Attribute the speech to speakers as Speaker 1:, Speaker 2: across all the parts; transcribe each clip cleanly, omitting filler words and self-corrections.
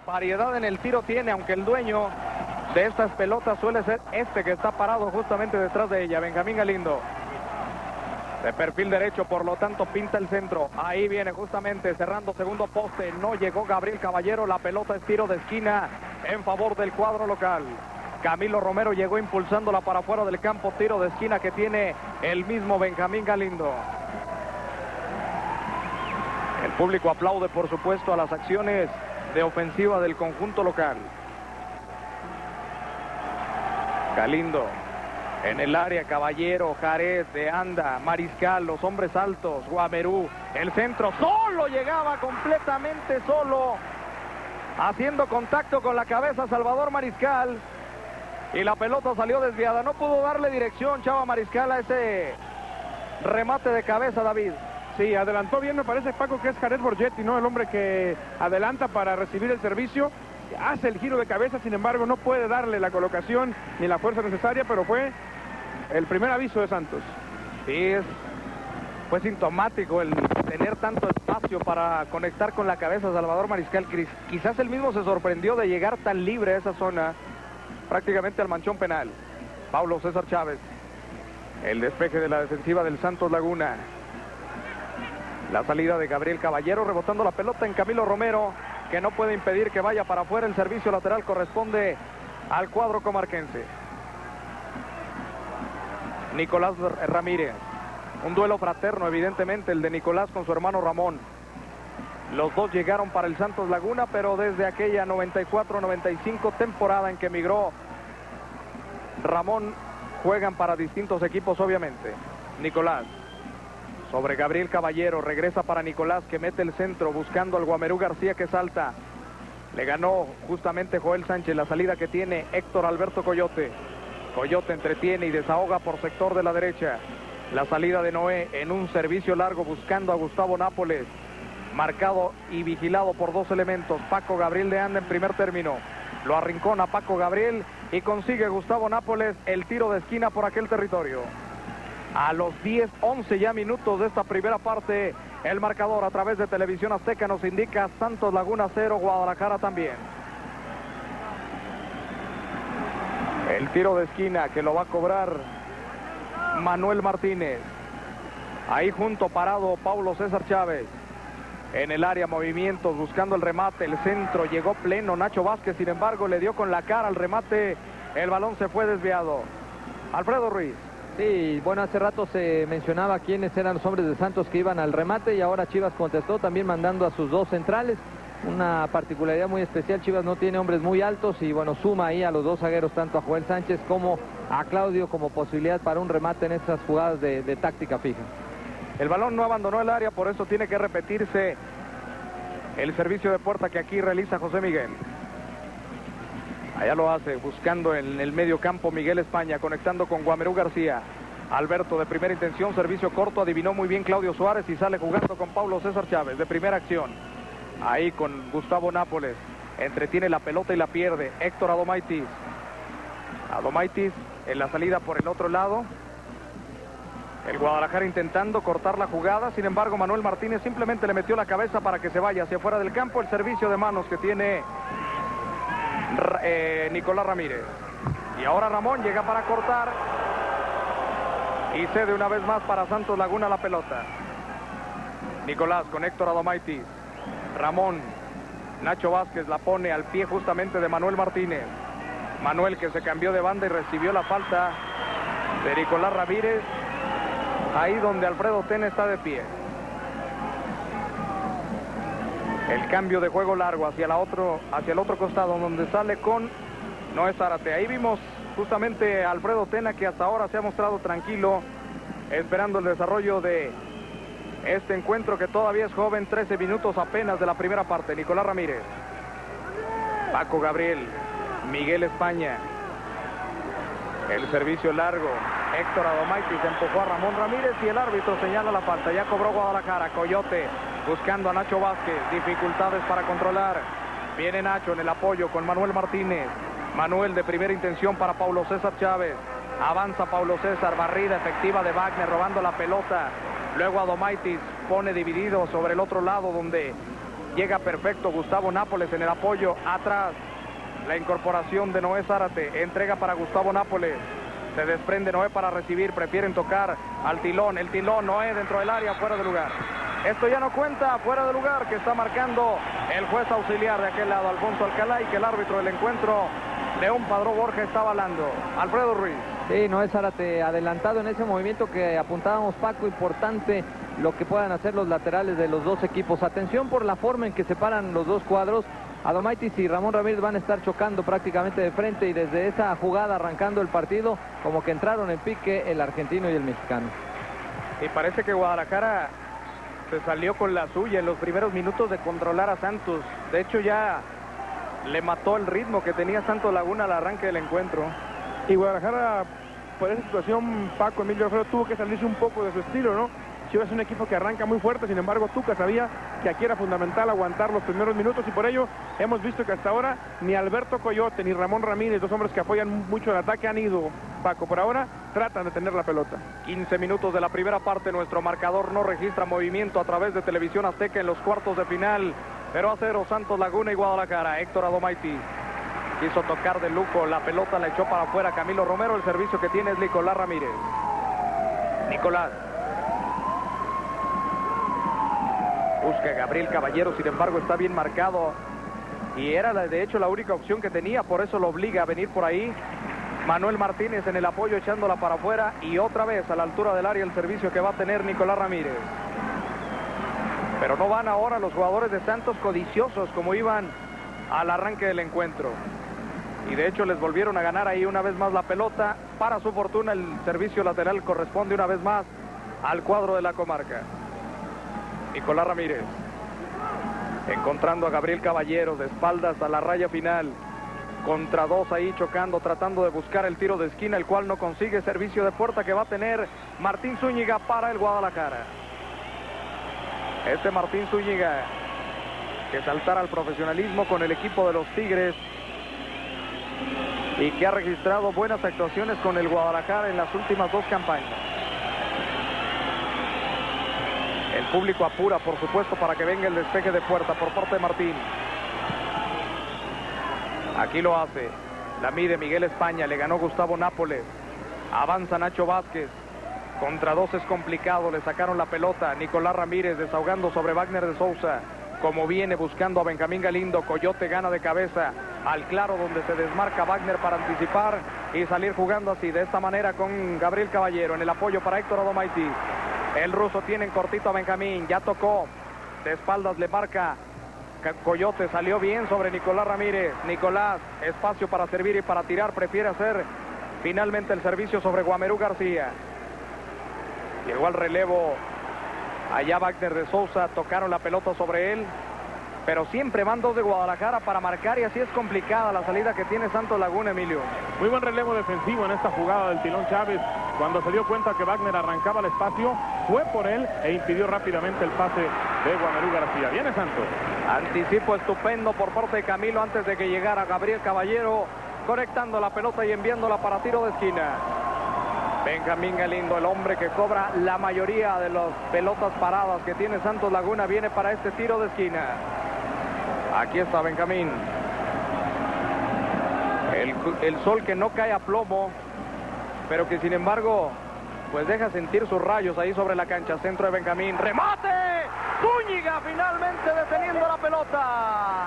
Speaker 1: variedad en el tiro tiene, aunque el dueño de estas pelotas suele ser este que está parado justamente detrás de ella, Benjamín Galindo. De perfil derecho, por lo tanto pinta el centro. Ahí viene justamente cerrando segundo poste. No llegó Gabriel Caballero. La pelota es tiro de esquina en favor del cuadro local. Camilo Romero llegó impulsándola para afuera del campo. Tiro de esquina que tiene el mismo Benjamín Galindo. El público aplaude, por supuesto, a las acciones de ofensiva del conjunto local. Galindo. En el área, Caballero, Jarez, De Anda, Mariscal, los hombres altos, Guamerú, el centro, solo llegaba completamente solo, haciendo contacto con la cabeza Salvador Mariscal, y la pelota salió desviada. No pudo darle dirección Chava Mariscal a ese remate de cabeza, David.
Speaker 2: Sí, adelantó bien, me parece, Paco, que es Jarez Borgetti, ¿no? El hombre que adelanta para recibir el servicio, hace el giro de cabeza, sin embargo, no puede darle la colocación ni la fuerza necesaria, pero fue el primer aviso de Santos.
Speaker 1: Sí, fue sintomático el tener tanto espacio para conectar con la cabeza Salvador Mariscal. Quizás él mismo se sorprendió de llegar tan libre a esa zona, prácticamente al manchón penal. Paulo César Chávez. El despeje de la defensiva del Santos Laguna. La salida de Gabriel Caballero, rebotando la pelota en Camilo Romero, que no puede impedir que vaya para afuera. El servicio lateral corresponde al cuadro comarquense. Nicolás Ramírez. Un duelo fraterno, evidentemente, el de Nicolás con su hermano Ramón. Los dos llegaron para el Santos Laguna, pero desde aquella 94-95 temporada en que emigró Ramón, juegan para distintos equipos, obviamente. Nicolás. Sobre Gabriel Caballero, regresa para Nicolás, que mete el centro buscando al Guamerú García, que salta. Le ganó justamente Joel Sánchez. La salida que tiene Héctor Alberto Coyote. Coyote entretiene y desahoga por sector de la derecha. La salida de Noé en un servicio largo buscando a Gustavo Nápoles. Marcado y vigilado por dos elementos. Paco Gabriel de Anda en primer término. Lo arrincona Paco Gabriel y consigue Gustavo Nápoles el tiro de esquina por aquel territorio. A los 10-11 ya minutos de esta primera parte, el marcador a través de Televisión Azteca nos indica Santos Laguna 0, Guadalajara también. El tiro de esquina que lo va a cobrar Manuel Martínez. Ahí junto parado Paulo César Chávez. En el área, movimientos buscando el remate. El centro llegó pleno Nacho Vázquez, sin embargo le dio con la cara al remate. El balón se fue desviado. Alfredo Ruiz.
Speaker 3: Sí, bueno, hace rato se mencionaba quiénes eran los hombres de Santos que iban al remate, y ahora Chivas contestó también mandando a sus dos centrales. Una particularidad muy especial, Chivas no tiene hombres muy altos y bueno, suma ahí a los dos zagueros, tanto a Joel Sánchez como a Claudio, como posibilidad para un remate en estas jugadas de táctica fija.
Speaker 1: El balón no abandonó el área, por eso tiene que repetirse el servicio de puerta que aquí realiza José Miguel. Allá lo hace, buscando en el medio campo Miguel España, conectando con Guamerú García. Alberto de primera intención, servicio corto, adivinó muy bien Claudio Suárez y sale jugando con Paulo César Chávez de primera acción. Ahí con Gustavo Nápoles, entretiene la pelota y la pierde. Héctor Adomaitis. Adomaitis en la salida por el otro lado. El Guadalajara intentando cortar la jugada, sin embargo Manuel Martínez simplemente le metió la cabeza para que se vaya hacia afuera del campo. El servicio de manos que tiene Nicolás Ramírez. Y ahora Ramón llega para cortar y cede una vez más para Santos Laguna la pelota. Nicolás con Héctor Adomaitis. Ramón, Nacho Vázquez la pone al pie justamente de Manuel Martínez. Manuel, que se cambió de banda y recibió la falta de Nicolás Ramírez, ahí donde Alfredo Tena está de pie. El cambio de juego largo hacia el otro costado, donde sale con Noé Zárate. Ahí vimos justamente a Alfredo Tena, que hasta ahora se ha mostrado tranquilo, esperando el desarrollo de este encuentro que todavía es joven. 13 minutos apenas de la primera parte. Nicolás Ramírez, Paco Gabriel, Miguel España. El servicio largo. Héctor Adomaitis empujó a Ramón Ramírez y el árbitro señala la falta. Ya cobró Guadalajara. Coyote buscando a Nacho Vázquez. Dificultades para controlar. Viene Nacho en el apoyo con Manuel Martínez. Manuel de primera intención para Paulo César Chávez. Avanza Paulo César. Barrida efectiva de Wagner robando la pelota. Luego Adomaitis pone dividido sobre el otro lado, donde Llega perfecto Gustavo Nápoles en el apoyo. Atrás, la incorporación de Noé Zárate. Entrega para Gustavo Nápoles. Se desprende Noé para recibir. Prefieren tocar al Tilón. El Tilón, Noé dentro del área, fuera de lugar. Esto ya no cuenta, fuera de lugar, que está marcando el juez auxiliar de aquel lado, Alfonso Alcalá, y que el árbitro del encuentro, León Padró Borja, está avalando. Alfredo Ruiz.
Speaker 3: Sí, Noé Zárate adelantado en ese movimiento que apuntábamos, Paco. Importante lo que puedan hacer los laterales de los dos equipos. Atención por la forma en que se paran los dos cuadros. Adomaitis y Ramón Ramírez van a estar chocando prácticamente de frente, y desde esa jugada arrancando el partido, como que entraron en pique el argentino y el mexicano.
Speaker 1: Y parece que Guadalajara se salió con la suya en los primeros minutos de controlar a Santos. De hecho, ya le mató el ritmo que tenía Santos Laguna al arranque del encuentro.
Speaker 2: Y Guadalajara, por esa situación, Paco, Emilio Alfredo, tuvo que salirse un poco de su estilo, ¿no? Chivas es un equipo que arranca muy fuerte, sin embargo Tuca sabía que aquí era fundamental aguantar los primeros minutos, y por ello hemos visto que hasta ahora ni Alberto Coyote ni Ramón Ramírez, dos hombres que apoyan mucho el ataque, han ido, Paco. Por ahora tratan de tener la pelota.
Speaker 1: 15 minutos de la primera parte, nuestro marcador no registra movimiento a través de Televisión Azteca en los cuartos de final. 0-0 Santos Laguna y Guadalajara. Héctor Adomaitis quiso tocar de lujo, la pelota la echó para afuera Camilo Romero. El servicio que tiene es Nicolás Ramírez. Nicolás busca a Gabriel Caballero, sin embargo está bien marcado, y era de hecho la única opción que tenía, por eso lo obliga a venir por ahí. Manuel Martínez en el apoyo echándola para afuera, y otra vez a la altura del área el servicio que va a tener Nicolás Ramírez. Pero no van ahora los jugadores de Santos codiciosos como iban al arranque del encuentro, y de hecho les volvieron a ganar ahí una vez más la pelota. Para su fortuna, el servicio lateral corresponde una vez más al cuadro de la comarca. Nicolás Ramírez encontrando a Gabriel Caballero de espaldas a la raya final, contra dos ahí chocando, tratando de buscar el tiro de esquina, el cual no consigue. Servicio de puerta que va a tener Martín Zúñiga para el Guadalajara. Este Martín Zúñiga, que saltará al profesionalismo con el equipo de los Tigres y que ha registrado buenas actuaciones con el Guadalajara en las últimas dos campañas. El público apura, por supuesto, para que venga el despeje de puerta por parte de Martín. Aquí lo hace. La mide Miguel España. Le ganó Gustavo Nápoles. Avanza Nacho Vázquez. Contra dos es complicado. Le sacaron la pelota. Nicolás Ramírez desahogando sobre Wagner de Sousa. Como viene buscando a Benjamín Galindo. Coyote gana de cabeza al claro, donde se desmarca Wagner para anticipar y salir jugando así, de esta manera, con Gabriel Caballero en el apoyo para Héctor Adomaitis. El ruso tiene en cortito a Benjamín, ya tocó, de espaldas le marca Coyote, salió bien sobre Nicolás Ramírez. Nicolás, espacio para servir y para tirar, prefiere hacer finalmente el servicio sobre Guamerú García. Llegó al relevo allá Wagner de Sousa, tocaron la pelota sobre él, pero siempre van dos de Guadalajara para marcar, y así es complicada la salida que tiene Santos Laguna, Emilio.
Speaker 2: Muy buen relevo defensivo en esta jugada del Tilón Chávez. Cuando se dio cuenta que Wagner arrancaba el espacio, fue por él e impidió rápidamente el pase de Guamerú García. Viene Santos.
Speaker 1: Anticipo estupendo por parte de Camilo antes de que llegara Gabriel Caballero, conectando la pelota y enviándola para tiro de esquina. Benjamín Galindo, el hombre que cobra la mayoría de las pelotas paradas que tiene Santos Laguna, viene para este tiro de esquina. Aquí está Benjamín. El sol que no cae a plomo, pero que sin embargo pues deja sentir sus rayos ahí sobre la cancha. Centro de Benjamín, remate, Zúñiga finalmente deteniendo la pelota.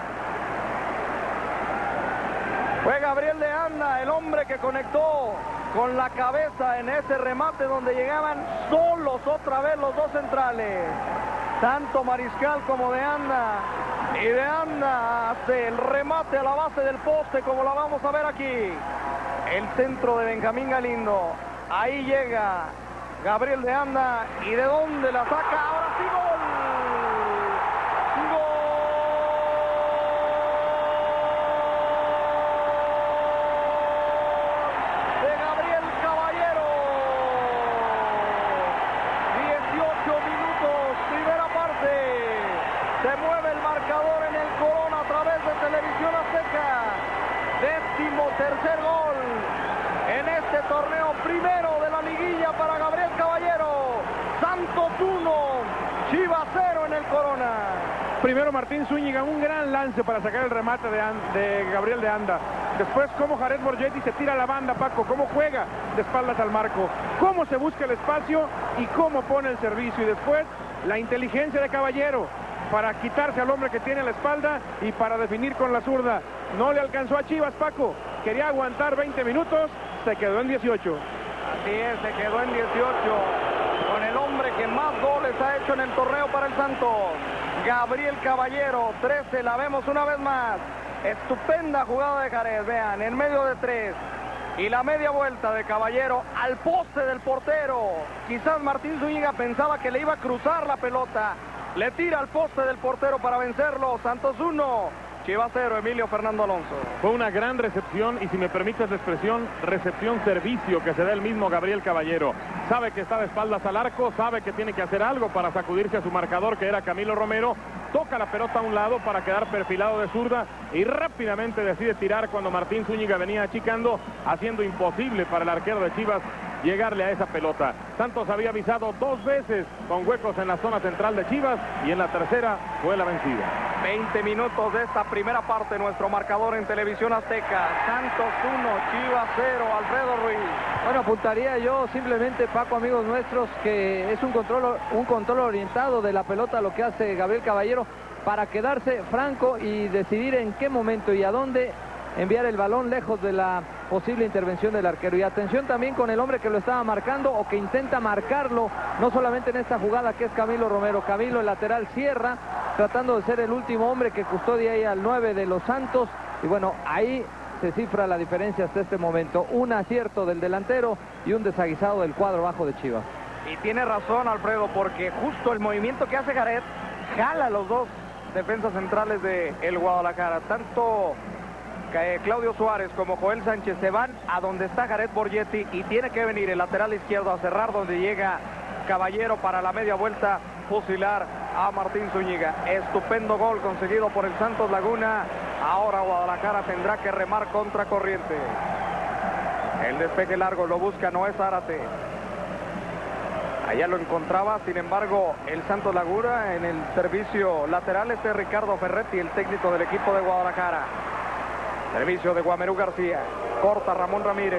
Speaker 1: Fue Gabriel de Anda el hombre que conectó con la cabeza en ese remate, donde llegaban solos otra vez los dos centrales, tanto Mariscal como de Anda. Y de Anda hace el remate a la base del poste, como la vamos a ver aquí. El centro de Benjamín Galindo. Ahí llega Gabriel de Anda. ¿Y de dónde la saca? Ahora sí, gol. ¡Gol! De Gabriel Caballero. 18 minutos, primera parte. Se mueve el marcador en el Corona a través de Televisión Azteca. 13º gol en este torneo, primero de la liguilla para Gabriel Caballero. Santos 1, Chivas
Speaker 2: Primero Martín Zúñiga, un gran lance para sacar el remate de Gabriel de Anda. Después cómo Jared Borgetti se tira a la banda, Paco, cómo juega de espaldas al marco, cómo se busca el espacio y cómo pone el servicio. Y después la inteligencia de Caballero para quitarse al hombre que tiene a la espalda y para definir con la zurda. No le alcanzó a Chivas, Paco. Quería aguantar 20 minutos, se quedó en 18.
Speaker 1: Así es, se quedó en 18. Con el hombre que más goles ha hecho en el torneo para el Santos, Gabriel Caballero. 13, la vemos una vez más. Estupenda jugada de Jared, vean, en medio de 3. Y la media vuelta de Caballero al poste del portero. Quizás Martín Zúñiga pensaba que le iba a cruzar la pelota. Le tira al poste del portero para vencerlo. Santos 1, Chivas 0, Emilio Fernando Alonso.
Speaker 2: Fue una gran recepción y, si me permites la expresión, recepción-servicio que se da el mismo Gabriel Caballero. Sabe que está de espaldas al arco, sabe que tiene que hacer algo para sacudirse a su marcador, que era Camilo Romero. Toca la pelota a un lado para quedar perfilado de zurda y rápidamente decide tirar cuando Martín Zúñiga venía achicando, haciendo imposible para el arquero de Chivas llegarle a esa pelota. Santos había avisado 2 veces con huecos en la zona central de Chivas y en la tercera fue la vencida.
Speaker 1: 20 minutos de esta primera parte, nuestro marcador en Televisión Azteca. Santos 1, Chivas 0, Alfredo Ruiz.
Speaker 3: Bueno, apuntaría yo simplemente, Paco, amigos nuestros, que es un control orientado de la pelota, lo que hace Gabriel Caballero, para quedarse franco y decidir en qué momento y a dónde enviar el balón lejos de la posible intervención del arquero. Y atención también con el hombre que lo estaba marcando o que intenta marcarlo, no solamente en esta jugada, que es Camilo Romero. Camilo, el lateral, cierra, tratando de ser el último hombre que custodia ahí al 9 de los Santos. Y bueno, ahí se cifra la diferencia hasta este momento. Un acierto del delantero y un desaguisado del cuadro bajo de Chivas.
Speaker 1: Y tiene razón, Alfredo, porque justo el movimiento que hace Jared jala a los dos defensas centrales de el Guadalajara. Tanto Claudio Suárez como Joel Sánchez se van a donde está Jared Borgetti y tiene que venir el lateral izquierdo a cerrar donde llega Caballero para la media vuelta fusilar a Martín Zúñiga. Estupendo gol conseguido por el Santos Laguna. Ahora Guadalajara tendrá que remar contra corriente. El despeje largo lo busca Noé Zárate. Allá lo encontraba, sin embargo, el Santos Laguna en el servicio lateral. Este es Ricardo Ferretti, el técnico del equipo de Guadalajara. Servicio de Guamerú García. Corta Ramón Ramírez.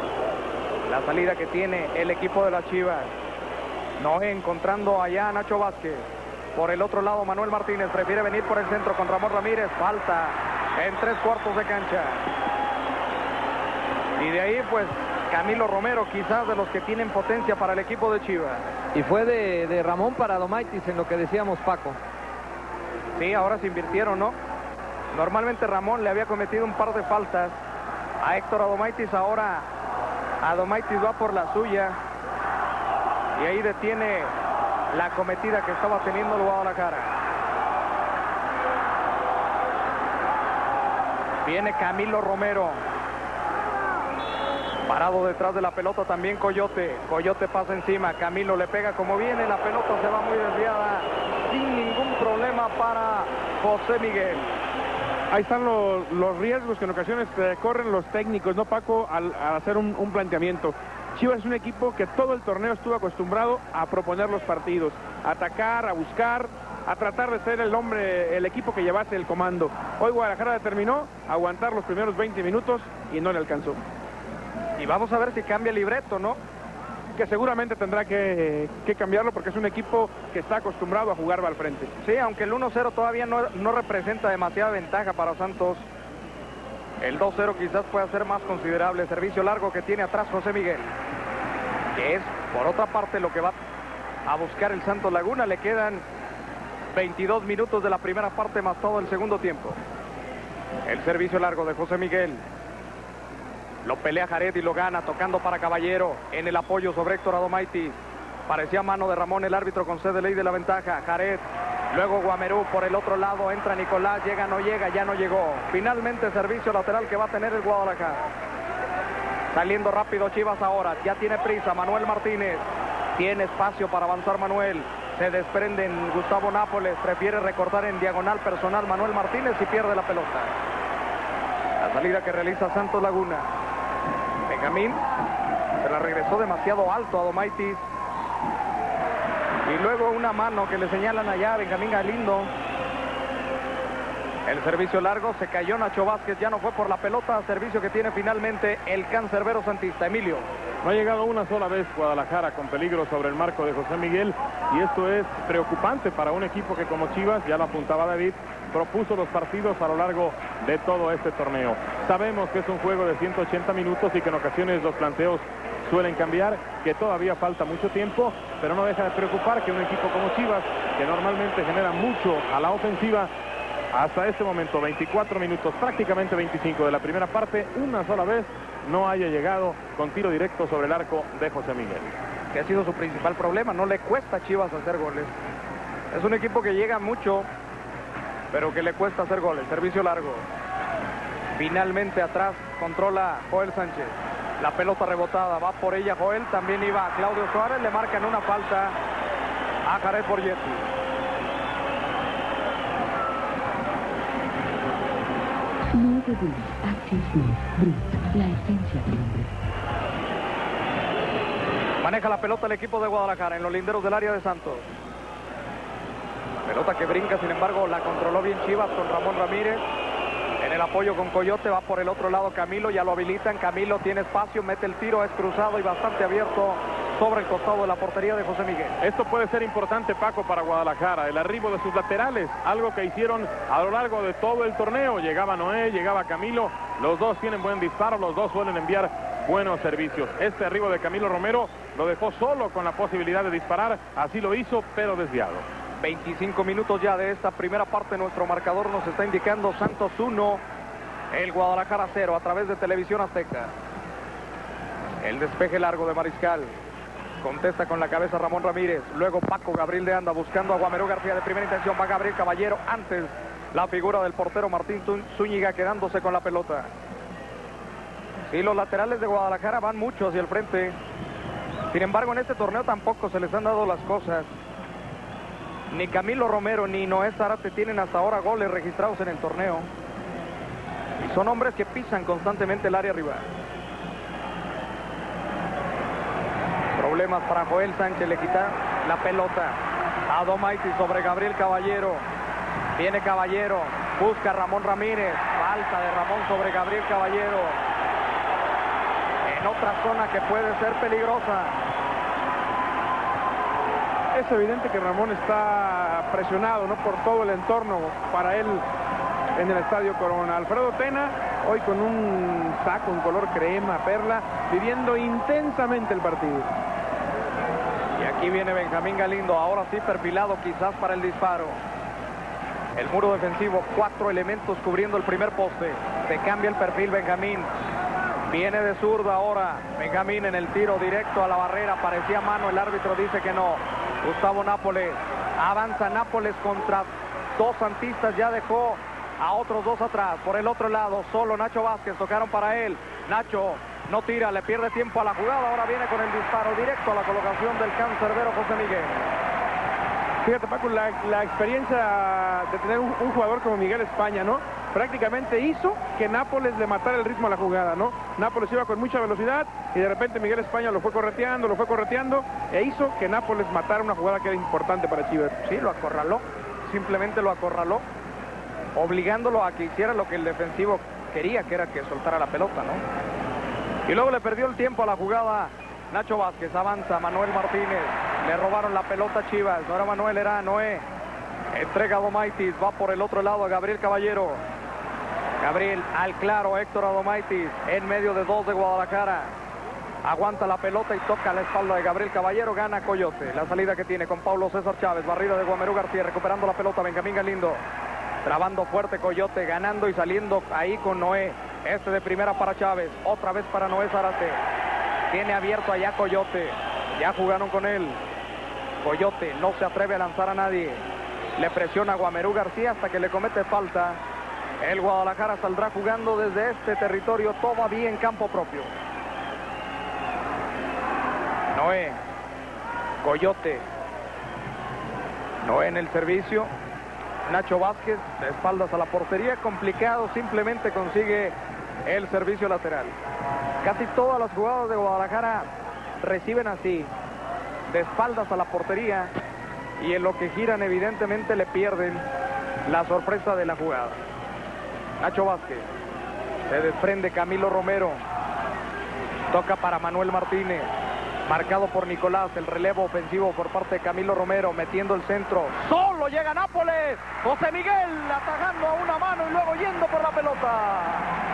Speaker 1: La salida que tiene el equipo de las Chivas. Noé encontrando allá a Nacho Vázquez. Por el otro lado Manuel Martínez prefiere venir por el centro con Ramón Ramírez. Falta en 3/4 de cancha. Y de ahí pues Camilo Romero, quizás de los que tienen potencia para el equipo de Chivas.
Speaker 3: Y fue de Ramón para Adomaitis, en lo que decíamos, Paco.
Speaker 1: Sí, ahora se invirtieron, ¿no? Normalmente Ramón le había cometido un par de faltas a Héctor Adomaitis. Ahora Adomaitis va por la suya y ahí detiene la cometida que estaba teniendo el Guadalajara. Viene Camilo Romero. Parado detrás de la pelota también Coyote. Coyote pasa encima. Camilo le pega como viene. La pelota se va muy desviada. Sin ningún problema para José Miguel.
Speaker 2: Ahí están los riesgos que en ocasiones corren los técnicos, ¿no, Paco? Al hacer un planteamiento. Chivas es un equipo que todo el torneo estuvo acostumbrado a proponer los partidos, a atacar, a buscar, a tratar de ser el equipo que llevase el comando. Hoy Guadalajara determinó aguantar los primeros 20 minutos y no le alcanzó.
Speaker 1: Y vamos a ver si cambia el libreto, ¿no?
Speaker 2: Que seguramente tendrá que cambiarlo porque es un equipo que está acostumbrado a jugar al frente.
Speaker 1: Sí, aunque el 1-0 todavía no representa demasiada ventaja para Santos. El 2-0 quizás pueda ser más considerable. Servicio largo que tiene atrás José Miguel. Que es, por otra parte, lo que va a buscar el Santos Laguna. Le quedan 22 minutos de la primera parte más todo el segundo tiempo. El servicio largo de José Miguel. Lo pelea Jared y lo gana, tocando para Caballero en el apoyo sobre Héctor Adomaitis. Parecía mano de Ramón, el árbitro concede ley de la ventaja. Jared, luego Guamerú por el otro lado, entra Nicolás, llega, no llega, ya no llegó. Finalmente servicio lateral que va a tener el Guadalajara. Saliendo rápido Chivas ahora, ya tiene prisa Manuel Martínez. Tiene espacio para avanzar Manuel. Se desprenden Gustavo Nápoles, prefiere recortar en diagonal personal Manuel Martínez y pierde la pelota. La salida que realiza Santos Laguna. Benjamín se la regresó demasiado alto a Adomaitis. Y luego una mano que le señalan allá a Benjamín Galindo. El servicio largo, se cayó Nacho Vázquez, ya no fue por la pelota, servicio que tiene finalmente el cancerbero santista. Emilio.
Speaker 2: No ha llegado una sola vez Guadalajara con peligro sobre el marco de José Miguel, y esto es preocupante para un equipo que, como Chivas, ya lo apuntaba David, propuso los partidos a lo largo de todo este torneo. Sabemos que es un juego de 180 minutos y que en ocasiones los planteos suelen cambiar, que todavía falta mucho tiempo, pero no deja de preocupar que un equipo como Chivas, que normalmente genera mucho a la ofensiva, hasta este momento, 24 minutos, prácticamente 25 de la primera parte, una sola vez no haya llegado con tiro directo sobre el arco de José Miguel.
Speaker 1: Que ha sido su principal problema, no le cuesta a Chivas hacer goles. Es un equipo que llega mucho, pero que le cuesta hacer goles. Servicio largo. Finalmente atrás controla Joel Sánchez. La pelota rebotada, va por ella Joel, también iba Claudio Suárez, le marcan una falta a Jared Borgetti.
Speaker 4: Nuevo Bully Active Blue, la esencia del hombre.
Speaker 1: Maneja la pelota el equipo de Guadalajara en los linderos del área de Santos. Pelota que brinca, sin embargo, la controló bien Chivas con Ramón Ramírez. En el apoyo con Coyote, va por el otro lado Camilo, ya lo habilitan. Camilo tiene espacio, mete el tiro, es cruzado y bastante abierto sobre el costado de la portería de José Miguel.
Speaker 2: Esto puede ser importante, Paco, para Guadalajara. El arribo de sus laterales, algo que hicieron a lo largo de todo el torneo. Llegaba Noé, llegaba Camilo. Los dos tienen buen disparo, los dos suelen enviar buenos servicios. Este arribo de Camilo Romero lo dejó solo con la posibilidad de disparar. Así lo hizo, pero desviado.
Speaker 1: 25 minutos ya de esta primera parte. Nuestro marcador nos está indicando Santos 1, el Guadalajara 0 a través de Televisión Azteca. El despeje largo de Mariscal. Contesta con la cabeza Ramón Ramírez. Luego Paco Gabriel de Anda buscando a Guamerú García de primera intención. Va Gabriel Caballero. Antes la figura del portero Martín Zúñiga quedándose con la pelota. Sí, los laterales de Guadalajara van mucho hacia el frente. Sin embargo, en este torneo tampoco se les han dado las cosas. Ni Camilo Romero ni Noé Zárate tienen hasta ahora goles registrados en el torneo. Y son hombres que pisan constantemente el área rival. Problemas para Joel Sánchez, le quita la pelota a Domaiti sobre Gabriel Caballero. Viene Caballero, busca a Ramón Ramírez. Falta de Ramón sobre Gabriel Caballero. En otra zona que puede ser peligrosa.
Speaker 2: Es evidente que Ramón está presionado, ¿no?, por todo el entorno para él en el Estadio Corona. Alfredo Tena, hoy con un saco en color crema, perla, viviendo intensamente el partido.
Speaker 1: Y aquí viene Benjamín Galindo, ahora sí perfilado quizás para el disparo. El muro defensivo, 4 elementos cubriendo el primer poste. Se cambia el perfil Benjamín. Viene de zurda ahora Benjamín en el tiro directo a la barrera. Parecía mano, el árbitro dice que no. Gustavo Nápoles. Avanza Nápoles contra dos santistas. Ya dejó a otros dos atrás. Por el otro lado, solo Nacho Vázquez. Tocaron para él. Nacho no tira, le pierde tiempo a la jugada. Ahora viene con el disparo directo a la colocación del cancerbero José Miguel.
Speaker 2: Fíjate, Paco, la experiencia de tener un jugador como Miguel España, ¿no? Prácticamente hizo que Nápoles le matara el ritmo a la jugada, ¿no? Nápoles iba con mucha velocidad y de repente Miguel España lo fue correteando e hizo que Nápoles matara una jugada que era importante para Chivas.
Speaker 1: Sí, lo acorraló, simplemente lo acorraló, obligándolo a que hiciera lo que el defensivo quería, que era que soltara la pelota, ¿no? Y luego le perdió el tiempo a la jugada Nacho Vázquez. Avanza Manuel Martínez, le robaron la pelota a Chivas, no era Manuel, era Noé. Entrega a Domaitis, va por el otro lado a Gabriel Caballero. Gabriel al claro, Héctor Adomaitis en medio de dos de Guadalajara. Aguanta la pelota y toca la espalda de Gabriel Caballero, gana Coyote. La salida que tiene con Paulo César Chávez, barrida de Guamerú García, recuperando la pelota Benjamín Galindo. Trabando fuerte Coyote, ganando y saliendo ahí con Noé. Este de primera para Chávez, otra vez para Noé Zárate. Tiene abierto allá Coyote, ya jugaron con él. Coyote no se atreve a lanzar a nadie. Le presiona a Guamerú García hasta que le comete falta. El Guadalajara saldrá jugando desde este territorio todavía en campo propio. Noé, Coyote, Noé en el servicio. Nacho Vázquez de espaldas a la portería, complicado, simplemente consigue el servicio lateral. Casi todas las jugadas de Guadalajara reciben así, de espaldas a la portería, y en lo que giran evidentemente le pierden la sorpresa de la jugada. Nacho Vázquez. Se desprende Camilo Romero. Toca para Manuel Martínez. Marcado por Nicolás, el relevo ofensivo por parte de Camilo Romero, metiendo el centro. ¡Solo llega Nápoles! José Miguel atajando a una mano y luego yendo por la pelota.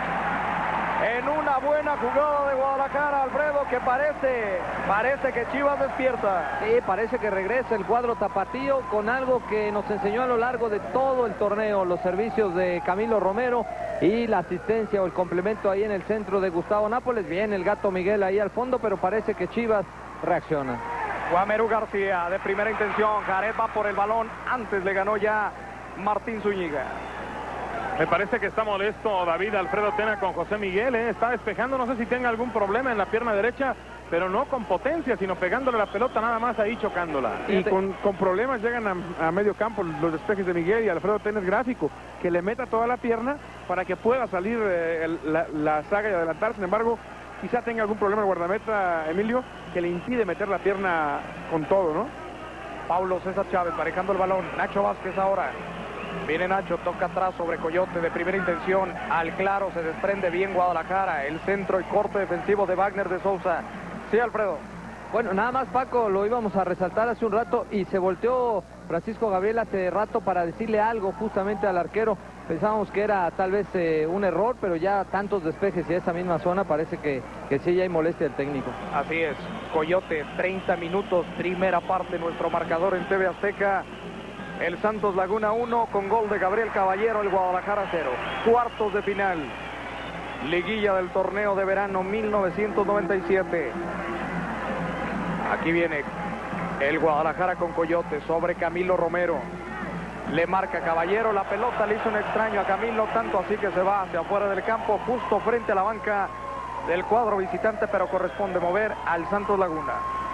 Speaker 1: En una buena jugada de Guadalajara, Alfredo, que parece que Chivas despierta.
Speaker 3: Sí, parece que regresa el cuadro tapatío con algo que nos enseñó a lo largo de todo el torneo, los servicios de Camilo Romero y la asistencia o el complemento ahí en el centro de Gustavo Nápoles. Bien, el Gato Miguel ahí al fondo, pero parece que Chivas reacciona.
Speaker 1: Guamerú García de primera intención, Jared va por el balón, antes le ganó ya Martín Zúñiga.
Speaker 2: Me parece que está molesto David Alfredo Tena con José Miguel, está despejando, no sé si tenga algún problema en la pierna derecha, pero no con potencia, sino pegándole la pelota nada más ahí chocándola. Y con problemas llegan a medio campo los despejes de Miguel, y Alfredo Tena es gráfico, que le meta toda la pierna para que pueda salir la saga y adelantar. Sin embargo, quizá tenga algún problema el guardameta, Emilio, que le impide meter la pierna con todo, ¿no?
Speaker 1: Paulo César Chávez manejando el balón, Nacho Vázquez ahora. Viene Nacho, toca atrás sobre Coyote de primera intención, al claro, se desprende bien Guadalajara, el centro y corte defensivo de Wagner de Sousa. Sí, Alfredo.
Speaker 3: Bueno, nada más, Paco, lo íbamos a resaltar hace un rato y se volteó Francisco Gabriel hace rato para decirle algo justamente al arquero. Pensábamos que era tal vez un error, pero ya tantos despejes y esa misma zona parece que sí ya hay molestia del técnico.
Speaker 1: Así es, Coyote, 30 minutos, primera parte, nuestro marcador en TV Azteca. El Santos Laguna 1 con gol de Gabriel Caballero, el Guadalajara 0. Cuartos de final. Liguilla del torneo de verano 1997. Aquí viene el Guadalajara con Coyote sobre Camilo Romero. Le marca Caballero, la pelota le hizo un extraño a Camilo, tanto así que se va hacia afuera del campo, justo frente a la banca del cuadro visitante, pero corresponde mover al Santos Laguna.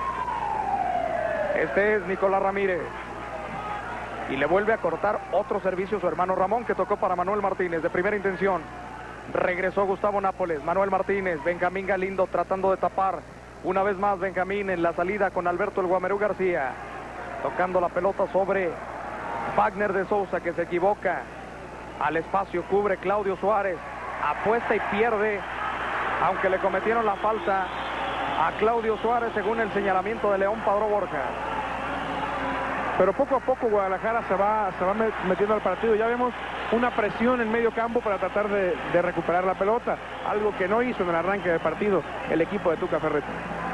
Speaker 1: Este es Nicolás Ramírez. Y le vuelve a cortar otro servicio su hermano Ramón, que tocó para Manuel Martínez de primera intención. Regresó Gustavo Nápoles, Manuel Martínez, Benjamín Galindo tratando de tapar. Una vez más Benjamín en la salida con Alberto el Guamerú García. Tocando la pelota sobre Wagner de Sousa, que se equivoca. Al espacio cubre Claudio Suárez. Apuesta y pierde, aunque le cometieron la falta a Claudio Suárez según el señalamiento de León Padró Borja.
Speaker 2: Pero poco a poco Guadalajara se va metiendo al partido. Ya vemos una presión en medio campo para tratar de recuperar la pelota, algo que no hizo en el arranque del partido el equipo de Tuca Ferretti.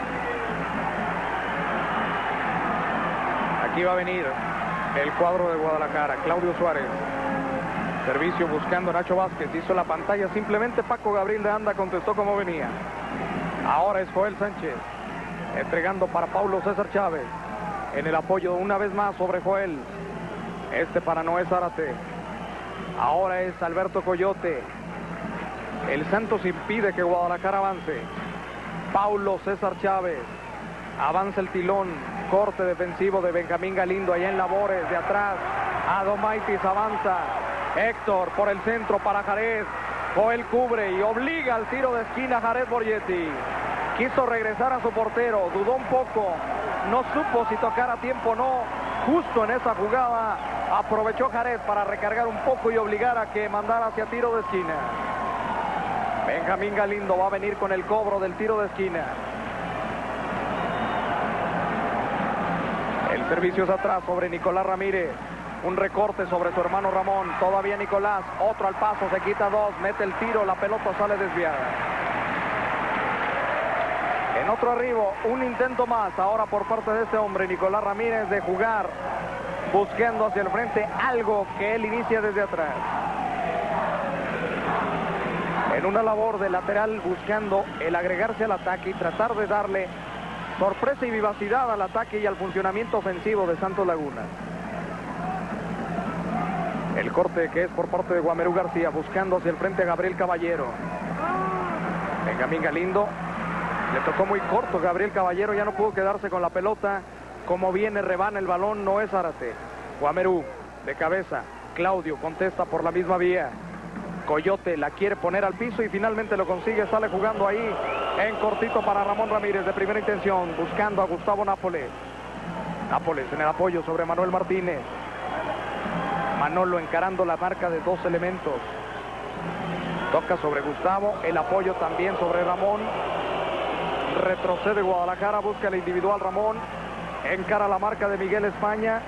Speaker 1: Aquí va a venir el cuadro de Guadalajara, Claudio Suárez. Servicio buscando Nacho Vázquez, hizo la pantalla, simplemente Paco Gabriel de Anda contestó como venía. Ahora es Joel Sánchez, entregando para Paulo César Chávez. En el apoyo una vez más sobre Joel. Este para Noé Zárate. Ahora es Alberto Coyote. El Santos impide que Guadalajara avance. Paulo César Chávez. Avanza el tilón. Corte defensivo de Benjamín Galindo allá en Labores. De atrás. Adomaitis avanza. Héctor por el centro para Jared. Joel cubre y obliga al tiro de esquina Jared Borgetti. Quiso regresar a su portero. Dudó un poco. No supo si tocar a tiempo o no. Justo en esa jugada aprovechó Jared para recargar un poco y obligar a que mandara hacia tiro de esquina. Benjamín Galindo va a venir con el cobro del tiro de esquina. El servicio es atrás sobre Nicolás Ramírez. Un recorte sobre su hermano Ramón. Todavía Nicolás. Otro al paso. Se quita dos. Mete el tiro. La pelota sale desviada. En otro arribo, un intento más ahora por parte de este hombre, Nicolás Ramírez, de jugar buscando hacia el frente algo que él inicia desde atrás. En una labor de lateral buscando el agregarse al ataque y tratar de darle sorpresa y vivacidad al ataque y al funcionamiento ofensivo de Santos Laguna. El corte que es por parte de Guamerú García buscando hacia el frente a Gabriel Caballero. Benjamín Galindo. Le tocó muy corto Gabriel Caballero, ya no pudo quedarse con la pelota. Como viene, rebana el balón, Noé Zárate. Guamerú, de cabeza. Claudio contesta por la misma vía. Coyote la quiere poner al piso y finalmente lo consigue. Sale jugando ahí en cortito para Ramón Ramírez de primera intención. Buscando a Gustavo Nápoles. Nápoles en el apoyo sobre Manuel Martínez. Manolo encarando la marca de dos elementos. Toca sobre Gustavo, el apoyo también sobre Ramón. Retrocede Guadalajara, busca el individual Ramón. Encara la marca de Miguel España.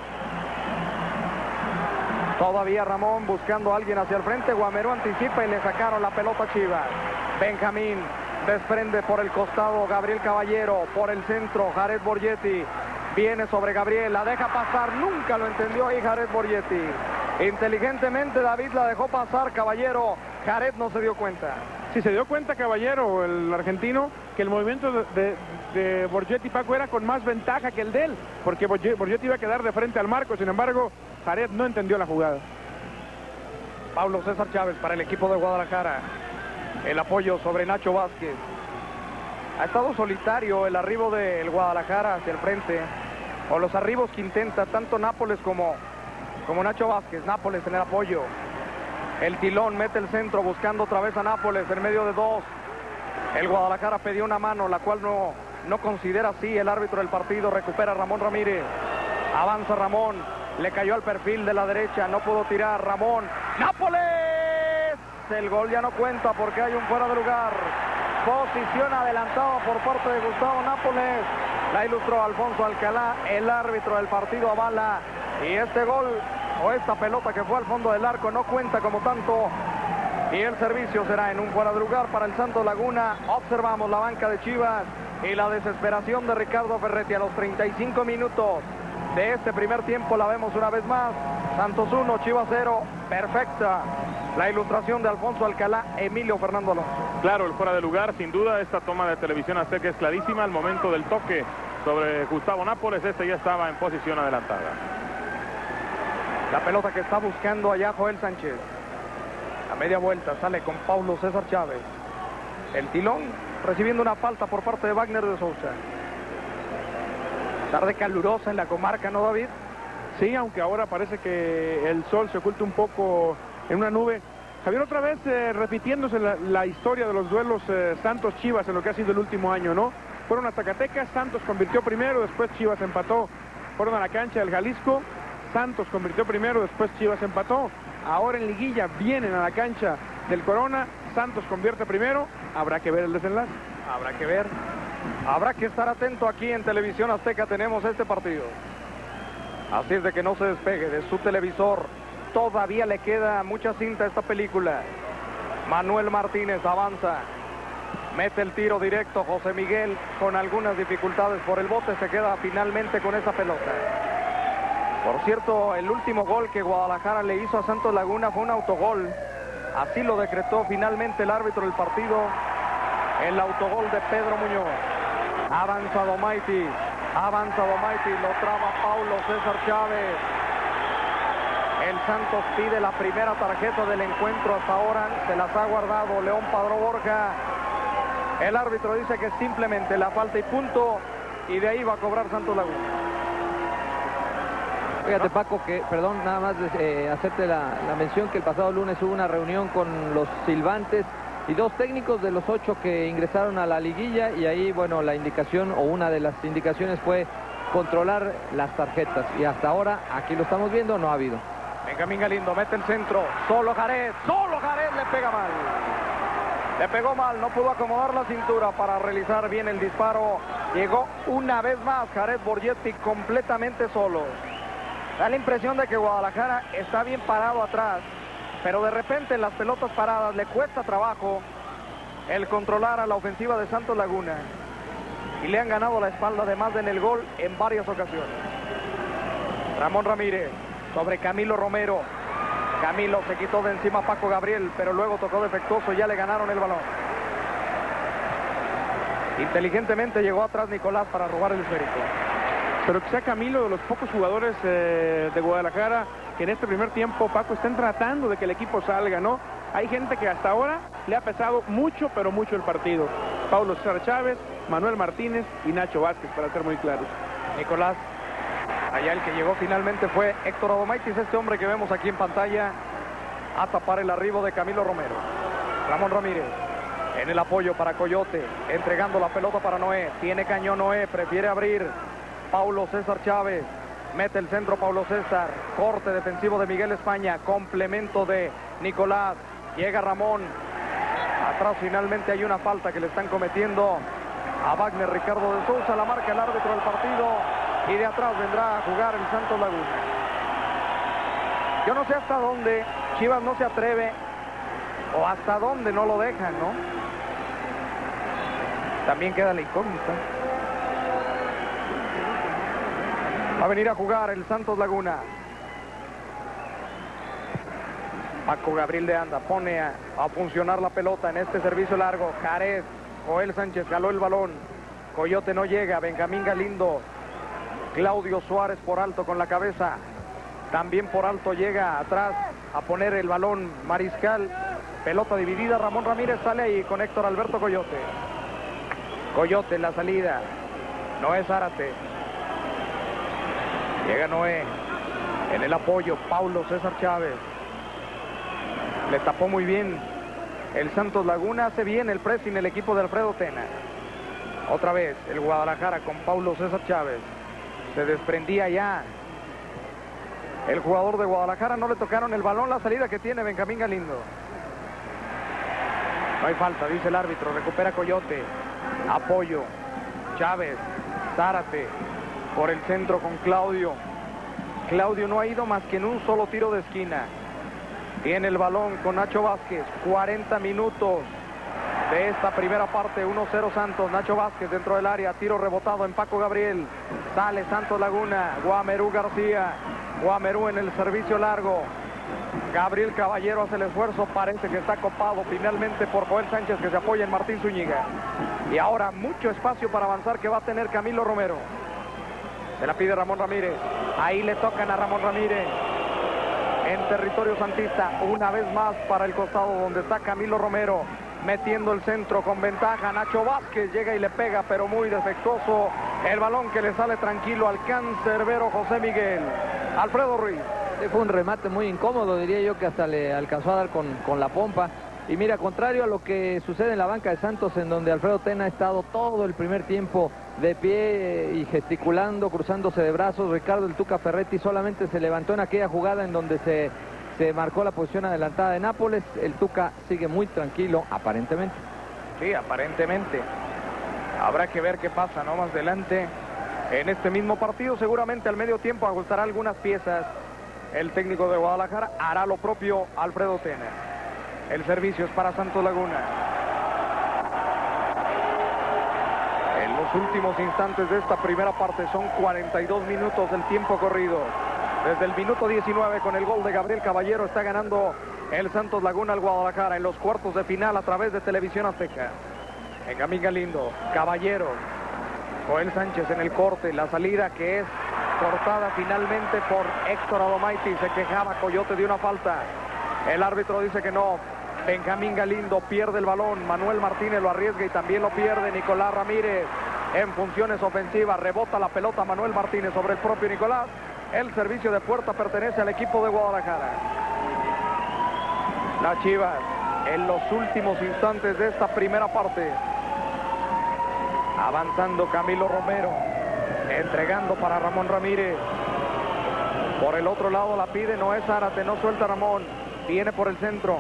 Speaker 1: Todavía Ramón buscando a alguien hacia el frente. Guameró anticipa y le sacaron la pelota a Chivas. Benjamín desprende por el costado Gabriel Caballero. Por el centro Jared Borgetti. Viene sobre Gabriel, la deja pasar. Nunca lo entendió ahí Jared Borgetti. Inteligentemente David la dejó pasar. Caballero, Jared no se dio cuenta.
Speaker 2: Sí, se dio cuenta Caballero, el argentino, que el movimiento de Borgetti, Paco, era con más ventaja que el de él, porque Borgetti iba a quedar de frente al marco. Sin embargo, Jared no entendió la jugada.
Speaker 1: Pablo César Chávez para el equipo de Guadalajara. El apoyo sobre Nacho Vázquez. Ha estado solitario el arribo del Guadalajara hacia el frente, o los arribos que intenta tanto Nápoles como Nacho Vázquez. Nápoles en el apoyo. El Tilón mete el centro buscando otra vez a Nápoles en medio de dos. El Guadalajara pidió una mano, la cual no considera así el árbitro del partido. Recupera Ramón Ramírez. Avanza Ramón. Le cayó al perfil de la derecha. No pudo tirar Ramón. ¡Nápoles! El gol ya no cuenta porque hay un fuera de lugar. Posición adelantada por parte de Gustavo Nápoles. La ilustró Alfonso Alcalá. El árbitro del partido avala. Y este gol, o esta pelota que fue al fondo del arco, no cuenta como tanto. Y el servicio será en un fuera de lugar para el Santos Laguna. Observamos la banca de Chivas y la desesperación de Ricardo Ferretti a los 35 minutos de este primer tiempo. La vemos una vez más. Santos 1, Chivas 0. Perfecta la ilustración de Alfonso Alcalá, Emilio Fernando Alonso.
Speaker 5: Claro, el fuera de lugar, sin duda. Esta toma de televisión azteca es clarísima. Al momento del toque sobre Gustavo Nápoles, este ya estaba en posición adelantada.
Speaker 1: La pelota que está buscando allá Joel Sánchez. A media vuelta sale con Paulo César Chávez. El Tilón recibiendo una falta por parte de Wagner de Sousa. Tarde calurosa en la comarca, ¿no, David?
Speaker 2: Sí, aunque ahora parece que el sol se oculta un poco en una nube. Javier, otra vez repitiéndose la historia de los duelos Santos-Chivas en lo que ha sido el último año, ¿no? Fueron a Zacatecas, Santos convirtió primero, después Chivas empató. Fueron a la cancha del Jalisco, Santos convirtió primero, después Chivas empató. Ahora en liguilla vienen a la cancha del Corona, Santos convierte primero. Habrá que ver el desenlace.
Speaker 1: Habrá que ver. Habrá que estar atento aquí en Televisión Azteca. Tenemos este partido. Así es de que no se despegue de su televisor. Todavía le queda mucha cinta a esta película. Manuel Martínez avanza. Mete el tiro directo. José Miguel con algunas dificultades por el bote. Se queda finalmente con esa pelota. Por cierto, el último gol que Guadalajara le hizo a Santos Laguna fue un autogol. Así lo decretó finalmente el árbitro del partido. El autogol de Pedro Muñoz. Avanza Domaitis. Avanza Domaitis. Lo traba Paulo César Chávez. El Santos pide la primera tarjeta del encuentro hasta ahora. Se las ha guardado León Padrón Borja. El árbitro dice que simplemente la falta y punto. Y de ahí va a cobrar Santos Laguna.
Speaker 3: Fíjate, Paco, que, perdón, nada más hacerte la mención que el pasado lunes hubo una reunión con los silbantes y dos técnicos de los 8 que ingresaron a la liguilla, y ahí, bueno, la indicación o una de las indicaciones fue controlar las tarjetas, y hasta ahora, aquí lo estamos viendo, no ha habido.
Speaker 1: Benjamín Galindo mete el centro, solo Jared le pega mal. Le pegó mal, no pudo acomodar la cintura para realizar bien el disparo. Llegó una vez más Jared Borgetti completamente solo. Da la impresión de que Guadalajara está bien parado atrás, pero de repente en las pelotas paradas le cuesta trabajo el controlar a la ofensiva de Santos Laguna. Y le han ganado la espalda, además de en el gol, en varias ocasiones. Ramón Ramírez sobre Camilo Romero. Camilo se quitó de encima a Paco Gabriel, pero luego tocó defectuoso y ya le ganaron el balón. Inteligentemente llegó atrás Nicolás para robar el esférico.
Speaker 2: Pero que sea Camilo de los pocos jugadores de Guadalajara que en este primer tiempo, Paco, están tratando de que el equipo salga, ¿no? Hay gente que hasta ahora le ha pesado mucho, pero mucho el partido. Paulo César Chávez, Manuel Martínez y Nacho Vázquez, para ser muy claros.
Speaker 1: Nicolás, allá el que llegó finalmente fue Héctor Adomaitis, este hombre que vemos aquí en pantalla, a tapar el arribo de Camilo Romero. Ramón Ramírez en el apoyo para Coyote, entregando la pelota para Noé. Tiene cañón Noé, prefiere abrir. Paulo César Chávez, mete el centro Paulo César, corte defensivo de Miguel España, complemento de Nicolás, Llega Ramón. Atrás finalmente hay una falta que le están cometiendo a Wagner Ricardo de Sousa. La marca el árbitro del partido. Y de atrás vendrá a jugar el Santos Laguna. Yo no sé hasta dónde Chivas no se atreve o hasta dónde no lo dejan, ¿no? También queda la incógnita. Va a venir a jugar el Santos Laguna. Paco Gabriel de Anda pone a funcionar la pelota en este servicio largo. Jared, Joel Sánchez jaló el balón. Coyote no llega. Benjamín Galindo. Claudio Suárez por alto con la cabeza. También por alto llega atrás a poner el balón Mariscal. Pelota dividida. Ramón Ramírez sale ahí con Héctor Alberto Coyote. Coyote en la salida. Noé Zárate. Llega Noé. En el apoyo Paulo César Chávez. Le tapó muy bien el Santos Laguna. Hace bien el pressing el equipo de Alfredo Tena. Otra vez el Guadalajara con Paulo César Chávez. Se desprendía ya el jugador de Guadalajara. No le tocaron el balón. La salida que tiene Benjamín Galindo. No hay falta, dice el árbitro. Recupera Coyote. Apoyo. Chávez. Zárate. Por el centro con Claudio. Claudio no ha ido más que en un solo tiro de esquina. Tiene el balón con Nacho Vázquez. 40 minutos de esta primera parte. 1-0 Santos. Nacho Vázquez dentro del área. Tiro rebotado en Paco Gabriel. Sale Santos Laguna. Guamerú García. Guamerú en el servicio largo. Gabriel Caballero hace el esfuerzo. Parece que está copado finalmente por Joel Sánchez, que se apoya en Martín Zúñiga. Y ahora mucho espacio para avanzar que va a tener Camilo Romero. Se la pide Ramón Ramírez. Ahí le tocan a Ramón Ramírez. En territorio santista, una vez más para el costado donde está Camilo Romero, metiendo el centro con ventaja. Nacho Vázquez llega y le pega, pero muy defectuoso. El balón que le sale tranquilo al cancerbero José Miguel. Alfredo Ruiz.
Speaker 3: Fue un remate muy incómodo, diría yo, que hasta le alcanzó a dar con la pompa. Y mira, contrario a lo que sucede en la banca de Santos, en donde Alfredo Tena ha estado todo el primer tiempo de pie y gesticulando, cruzándose de brazos, Ricardo el Tuca Ferretti solamente se levantó en aquella jugada en donde se marcó la posición adelantada de Nápoles. El Tuca sigue muy tranquilo, aparentemente.
Speaker 1: Sí, aparentemente. Habrá que ver qué pasa, ¿no? Más adelante en este mismo partido. Seguramente al medio tiempo ajustará algunas piezas el técnico de Guadalajara. Hará lo propio Alfredo Tena. El servicio es para Santos Laguna. En los últimos instantes de esta primera parte, son 42 minutos del tiempo corrido. Desde el minuto 19 con el gol de Gabriel Caballero está ganando el Santos Laguna al Guadalajara en los cuartos de final a través de Televisión Azteca. Benjamín Galindo, Caballero, Joel Sánchez en el corte, la salida que es cortada finalmente por Héctor Adomaiti. Se quejaba Coyote de una falta. El árbitro dice que no. Benjamín Galindo pierde el balón. Manuel Martínez lo arriesga y también lo pierde. Nicolás Ramírez en funciones ofensivas. Rebota la pelota Manuel Martínez sobre el propio Nicolás. El servicio de puerta pertenece al equipo de Guadalajara. Las Chivas en los últimos instantes de esta primera parte. Avanzando Camilo Romero. Entregando para Ramón Ramírez. Por el otro lado la pide Noé Zárate. No suelta Ramón. Viene por el centro.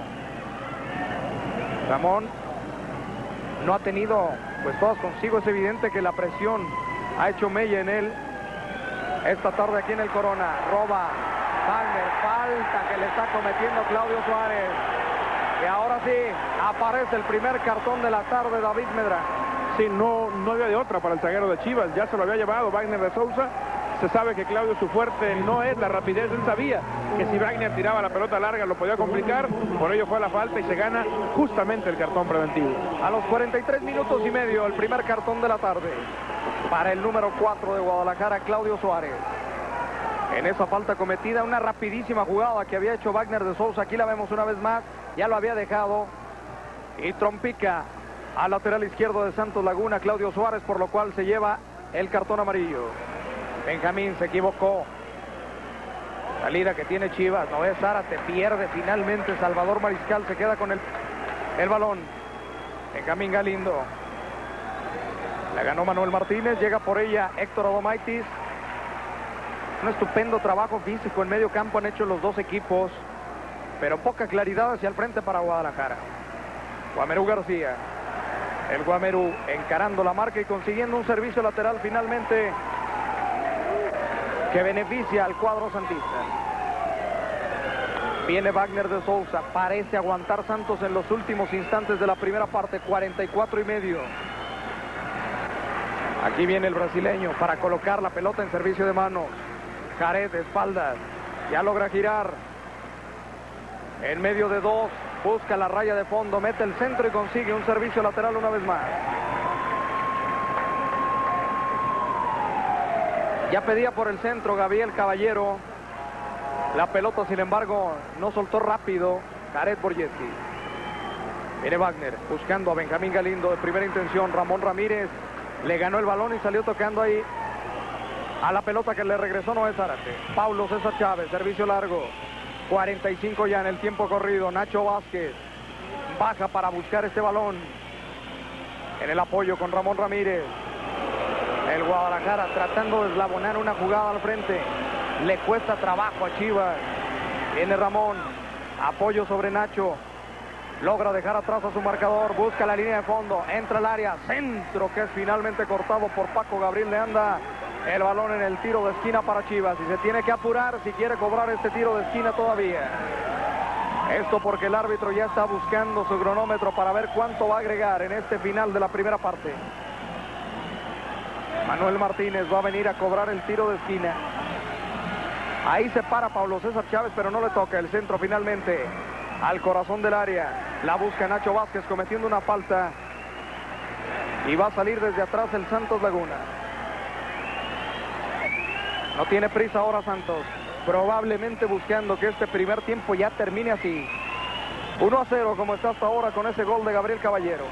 Speaker 1: Ramón no ha tenido pues todas consigo. Es evidente que la presión ha hecho mella en él esta tarde aquí en el Corona. Roba Wagner, falta que le está cometiendo Claudio Suárez. Y ahora sí aparece el primer cartón de la tarde, David Medrano.
Speaker 2: Sí, no había de otra para el zaguero de Chivas. Ya se lo había llevado Wagner de Sousa. Se sabe que Claudio su fuerte no es la rapidez. Él sabía que si Wagner tiraba la pelota larga lo podía complicar. Por ello fue a la falta y se gana justamente el cartón preventivo.
Speaker 1: A los 43 minutos y medio, el primer cartón de la tarde para el número 4 de Guadalajara, Claudio Suárez. En esa falta cometida, una rapidísima jugada que había hecho Wagner de Sousa. Aquí la vemos una vez más. Ya lo había dejado. Y trompica al lateral izquierdo de Santos Laguna, Claudio Suárez, por lo cual se lleva el cartón amarillo. Benjamín se equivocó. Salida que tiene Chivas. Noé Zárate pierde finalmente. Salvador Mariscal se queda con el balón. Benjamín Galindo. La ganó Manuel Martínez. Llega por ella Héctor Adomaitis. Un estupendo trabajo físico en medio campo han hecho los dos equipos. pero poca claridad hacia el frente para Guadalajara. Guamerú García. El Guamerú encarando la marca y consiguiendo un servicio lateral finalmente que beneficia al cuadro santista. Viene Wagner de Sousa, parece aguantar Santos en los últimos instantes de la primera parte, 44.5. Aquí viene el brasileño para colocar la pelota en servicio de mano. Jared de espaldas, ya logra girar. En medio de dos, busca la raya de fondo, mete el centro y consigue un servicio lateral una vez más. Ya pedía por el centro Gabriel Caballero. La pelota, sin embargo, no soltó rápido Jared Borgetti. Viene Wagner buscando a Benjamín Galindo de primera intención. Ramón Ramírez le ganó el balón y salió tocando ahí a la pelota que le regresó Noé Zárate. Paulo César Chávez, servicio largo. 45 ya en el tiempo corrido. Nacho Vázquez baja para buscar este balón. En el apoyo con Ramón Ramírez. El Guadalajara tratando de eslabonar una jugada al frente. Le cuesta trabajo a Chivas. Viene Ramón. Apoyo sobre Nacho. Logra dejar atrás a su marcador. Busca la línea de fondo. Entra al área. Centro que es finalmente cortado por Paco Gabriel Leanda. El balón en el tiro de esquina para Chivas. Y se tiene que apurar si quiere cobrar este tiro de esquina todavía. Esto porque el árbitro ya está buscando su cronómetro para ver cuánto va a agregar en este final de la primera parte. Manuel Martínez va a venir a cobrar el tiro de esquina. Ahí se para Pablo César Chávez, pero no le toca el centro finalmente al corazón del área. La busca Nacho Vázquez cometiendo una falta. Y va a salir desde atrás el Santos Laguna. No tiene prisa ahora Santos. Probablemente buscando que este primer tiempo ya termine así. 1-0 como está hasta ahora con ese gol de Gabriel Caballero.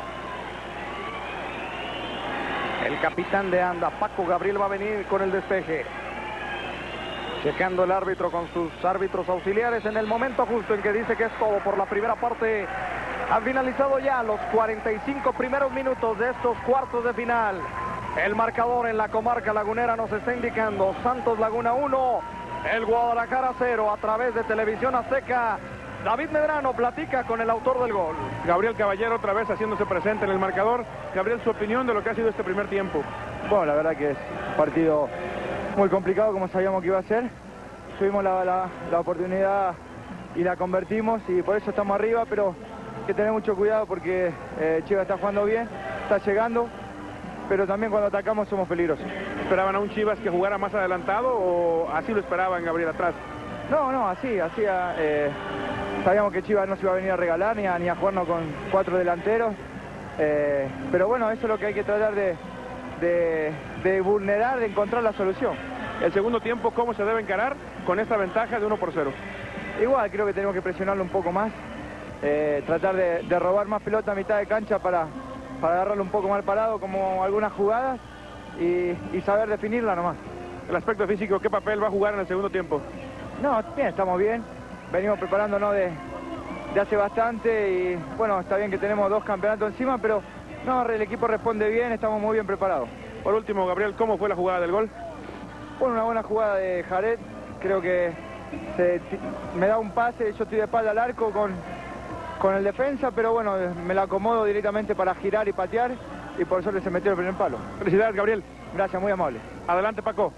Speaker 1: El capitán de Anda, Paco Gabriel, va a venir con el despeje. Checando el árbitro con sus árbitros auxiliares en el momento justo en que dice que es todo por la primera parte. Han finalizado ya los 45 primeros minutos de estos cuartos de final. El marcador en la comarca lagunera nos está indicando Santos Laguna 1, el Guadalajara 0 a través de Televisión Azteca. David Medrano platica con el autor del gol.
Speaker 2: Gabriel Caballero otra vez haciéndose presente en el marcador. Gabriel, su opinión de lo que ha sido este primer tiempo.
Speaker 6: Bueno, la verdad que es un partido muy complicado como sabíamos que iba a ser. Tuvimos la oportunidad y la convertimos y por eso estamos arriba, pero hay que tener mucho cuidado porque Chivas está jugando bien, está llegando, pero también cuando atacamos somos peligrosos.
Speaker 2: ¿Esperaban a un Chivas que jugara más adelantado o así lo esperaban, Gabriel, atrás?
Speaker 6: No, así sabíamos que Chivas no se iba a venir a regalar ni a jugarnos con 4 delanteros, pero bueno, eso es lo que hay que tratar de vulnerar, de encontrar la solución.
Speaker 2: El segundo tiempo, ¿cómo se debe encarar con esta ventaja de 1-0?
Speaker 6: Igual, creo que tenemos que presionarlo un poco más, tratar de robar más pelota a mitad de cancha para agarrarlo un poco mal parado como algunas jugadas y saber definirla nomás.
Speaker 2: El aspecto físico, ¿qué papel va a jugar en el segundo tiempo?
Speaker 6: No, bien, estamos bien, venimos preparándonos de hace bastante y bueno, está bien que tenemos 2 campeonatos encima, pero no, el equipo responde bien, estamos muy bien preparados.
Speaker 2: Por último, Gabriel, ¿cómo fue la jugada del gol?
Speaker 6: Bueno, una buena jugada de Jared, creo que me da un pase, yo estoy de espalda al arco con el defensa, pero bueno, me la acomodo directamente para girar y patear y por suerte se metió el primer palo.
Speaker 2: Felicidades, Gabriel.
Speaker 6: Gracias, muy amable.
Speaker 2: Adelante, Paco.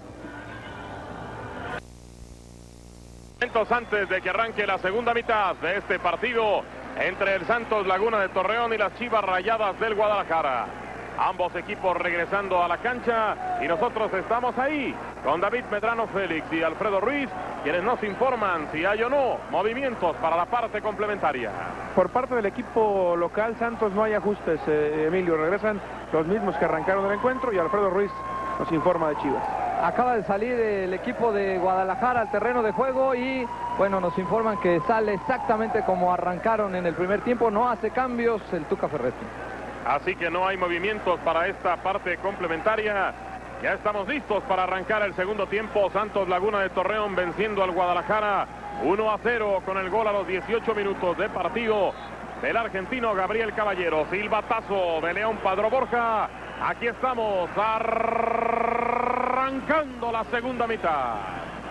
Speaker 5: Momentos antes de que arranque la segunda mitad de este partido entre el Santos Laguna de Torreón y las Chivas Rayadas del Guadalajara. Ambos equipos regresando a la cancha y nosotros estamos ahí con David Medrano Félix y Alfredo Ruiz, quienes nos informan si hay o no movimientos para la parte complementaria.
Speaker 2: Por parte del equipo local, Santos, no hay ajustes, Emilio. Regresan los mismos que arrancaron el encuentro y Alfredo Ruiz nos informa de Chivas.
Speaker 3: Acaba de salir el equipo de Guadalajara al terreno de juego y bueno, nos informan que sale exactamente como arrancaron en el primer tiempo, no hace cambios el Tuca Ferretti.
Speaker 5: Así que no hay movimientos para esta parte complementaria. Ya estamos listos para arrancar el segundo tiempo. Santos Laguna de Torreón venciendo al Guadalajara 1-0 con el gol a los 18 minutos de partido del argentino Gabriel Caballero. Silbatazo de León Padró Borja. Aquí estamos arrancando la segunda mitad.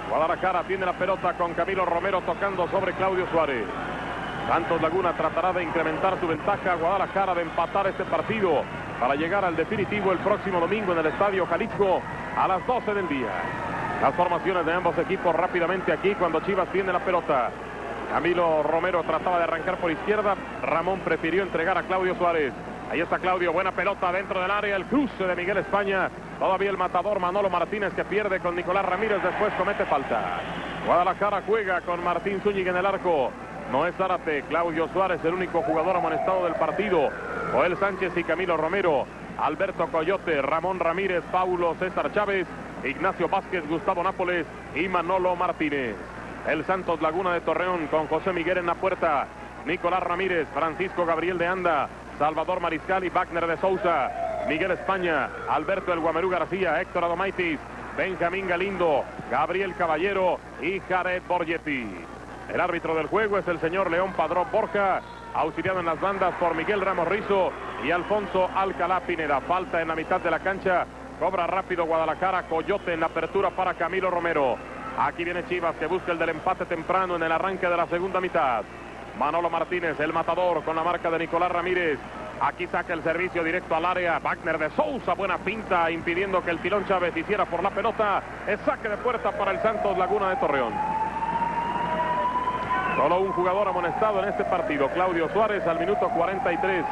Speaker 5: Guadalajara tiene la pelota con Camilo Romero tocando sobre Claudio Suárez. Santos Laguna tratará de incrementar su ventaja. Guadalajara de empatar este partido para llegar al definitivo el próximo domingo en el Estadio Jalisco a las 12 del día. Las formaciones de ambos equipos rápidamente aquí cuando Chivas tiene la pelota. Camilo Romero trataba de arrancar por izquierda. Ramón prefirió entregar a Claudio Suárez. Ahí está Claudio, buena pelota dentro del área, el cruce de Miguel España. Todavía el matador Manolo Martínez que pierde con Nicolás Ramírez, después comete falta. Guadalajara juega con Martín Zúñiga en el arco. Noé Zárate, Claudio Suárez, el único jugador amonestado del partido. Joel Sánchez y Camilo Romero. Alberto Coyote, Ramón Ramírez, Paulo César Chávez, Ignacio Vázquez, Gustavo Nápoles y Manolo Martínez. El Santos Laguna de Torreón con José Miguel en la puerta. Nicolás Ramírez, Francisco Gabriel de Anda, Salvador Mariscal y Wagner de Sousa. Miguel España, Alberto El Guamerú García, Héctor Adomaitis, Benjamín Galindo, Gabriel Caballero y Jared Borgetti. El árbitro del juego es el señor León Padrón Borja, auxiliado en las bandas por Miguel Ramos Rizo y Alfonso Alcalá Pineda. Falta en la mitad de la cancha, cobra rápido Guadalajara. Coyote en la apertura para Camilo Romero. Aquí viene Chivas que busca el del empate temprano en el arranque de la segunda mitad. Manolo Martínez, el matador, con la marca de Nicolás Ramírez. Aquí saca el servicio directo al área. Wagner de Sousa, buena finta, impidiendo que el Tilón Chávez hiciera por la pelota. Es saque de puerta para el Santos Laguna de Torreón. Solo un jugador amonestado en este partido, Claudio Suárez, al minuto 43.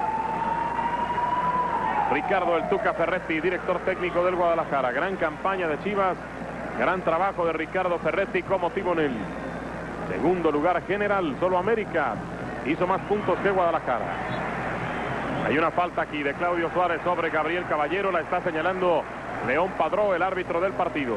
Speaker 5: Ricardo El Tuca Ferretti, director técnico del Guadalajara. Gran campaña de Chivas, gran trabajo de Ricardo Ferretti como timonel. Segundo lugar general, solo América hizo más puntos que Guadalajara. Hay una falta aquí de Claudio Suárez sobre Gabriel Caballero, la está señalando León Padrón, el árbitro del partido.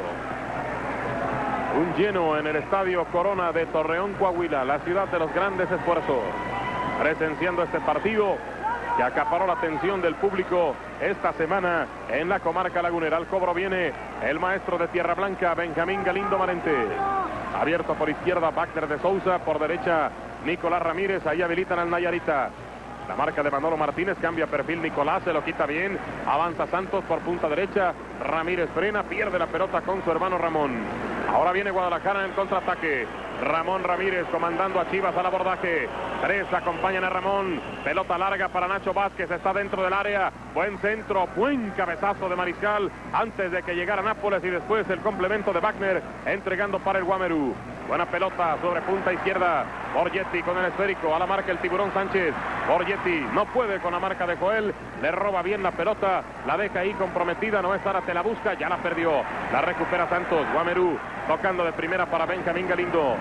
Speaker 5: Un lleno en el Estadio Corona de Torreón, Coahuila, la ciudad de los grandes esfuerzos, presenciando este partido que acaparó la atención del público esta semana en la comarca lagunera. Al cobro viene el maestro de Tierra Blanca, Benjamín Galindo Marente. Abierto por izquierda, Wagner de Sousa, por derecha, Nicolás Ramírez, ahí habilitan al Nayarita. La marca de Manolo Martínez, cambia perfil Nicolás, se lo quita bien, avanza Santos por punta derecha, Ramírez frena, pierde la pelota con su hermano Ramón. Ahora viene Guadalajara en el contraataque. Ramón Ramírez comandando a Chivas al abordaje. Tres acompañan a Ramón. Pelota larga para Nacho Vázquez, está dentro del área. Buen centro, buen cabezazo de Mariscal antes de que llegara Nápoles y después el complemento de Wagner entregando para el Guamerú. Buena pelota sobre punta izquierda. Borgetti con el esférico, a la marca el Tiburón Sánchez. Borgetti no puede con la marca de Joel, le roba bien la pelota, la deja ahí comprometida, Noé Zárate la busca, ya la perdió, la recupera Santos. Guamerú tocando de primera para Benjamín Galindo.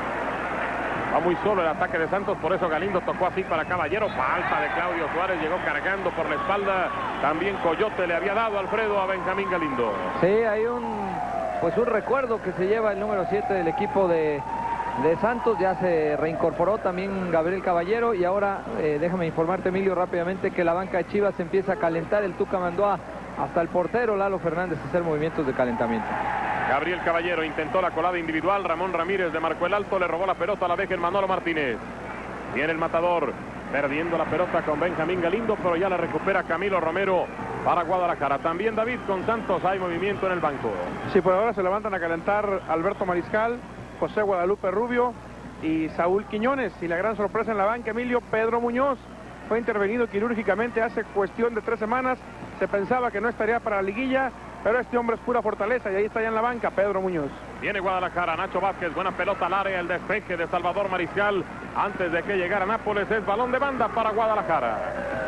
Speaker 5: Va muy solo el ataque de Santos, por eso Galindo tocó así para Caballero. Falta de Claudio Suárez, llegó cargando por la espalda. También Coyote le había dado Alfredo a Benjamín Galindo.
Speaker 3: Sí, hay un recuerdo que se lleva el número 7 del equipo de Santos. Ya se reincorporó también Gabriel Caballero y ahora déjame informarte, Emilio, rápidamente que la banca de Chivas empieza a calentar. El Tuca mandó hasta el portero Lalo Fernández a hacer movimientos de calentamiento.
Speaker 5: Gabriel Caballero intentó la colada individual, Ramón Ramírez le marcó el alto, le robó la pelota, la deja en Manolo Martínez. Viene el matador, perdiendo la pelota con Benjamín Galindo, pero ya la recupera Camilo Romero para Guadalajara. También David, con Santos hay movimiento en el banco.
Speaker 2: Sí, por ahora se levantan a calentar Alberto Mariscal, José Guadalupe Rubio y Saúl Quiñones. Y la gran sorpresa en la banca, Emilio, Pedro Muñoz. Fue intervenido quirúrgicamente hace cuestión de 3 semanas. Se pensaba que no estaría para la liguilla, pero este hombre es pura fortaleza y ahí está ya en la banca Pedro Muñoz.
Speaker 5: Viene Guadalajara, Nacho Vázquez, buena pelota al área, el despeje de Salvador Mariscal antes de que llegara Nápoles, es balón de banda para Guadalajara.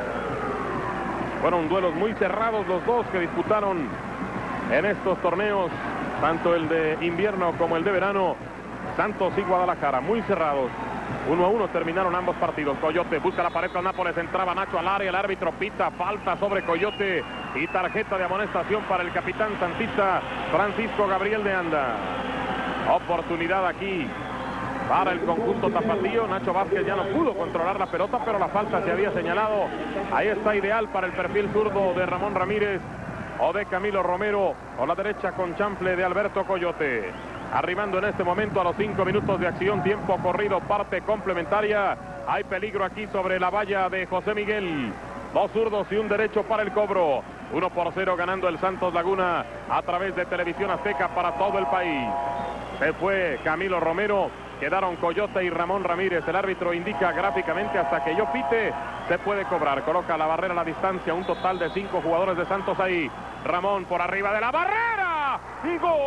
Speaker 5: Fueron duelos muy cerrados los dos que disputaron en estos torneos, tanto el de invierno como el de verano. Santos y Guadalajara, muy cerrados. 1-1 terminaron ambos partidos. Coyote busca la pared con Nápoles, entraba Nacho al área, el árbitro pita falta sobre Coyote y tarjeta de amonestación para el capitán santista Francisco Gabriel de Anda. Oportunidad aquí para el conjunto tapatío. Nacho Vázquez ya no pudo controlar la pelota, pero la falta se había señalado. Ahí está ideal para el perfil zurdo de Ramón Ramírez o de Camilo Romero, o la derecha con chanfle de Alberto Coyote. Arribando en este momento a los 5 minutos de acción, tiempo corrido, parte complementaria. Hay peligro aquí sobre la valla de José Miguel. 2 zurdos y un derecho para el cobro. 1-0 ganando el Santos Laguna a través de Televisión Azteca para todo el país. Se fue Camilo Romero. Quedaron Coyote y Ramón Ramírez. El árbitro indica gráficamente hasta que yo pite se puede cobrar. Coloca la barrera a la distancia. Un total de 5 jugadores de Santos ahí. Ramón por arriba de la barrera. ¡Y gol!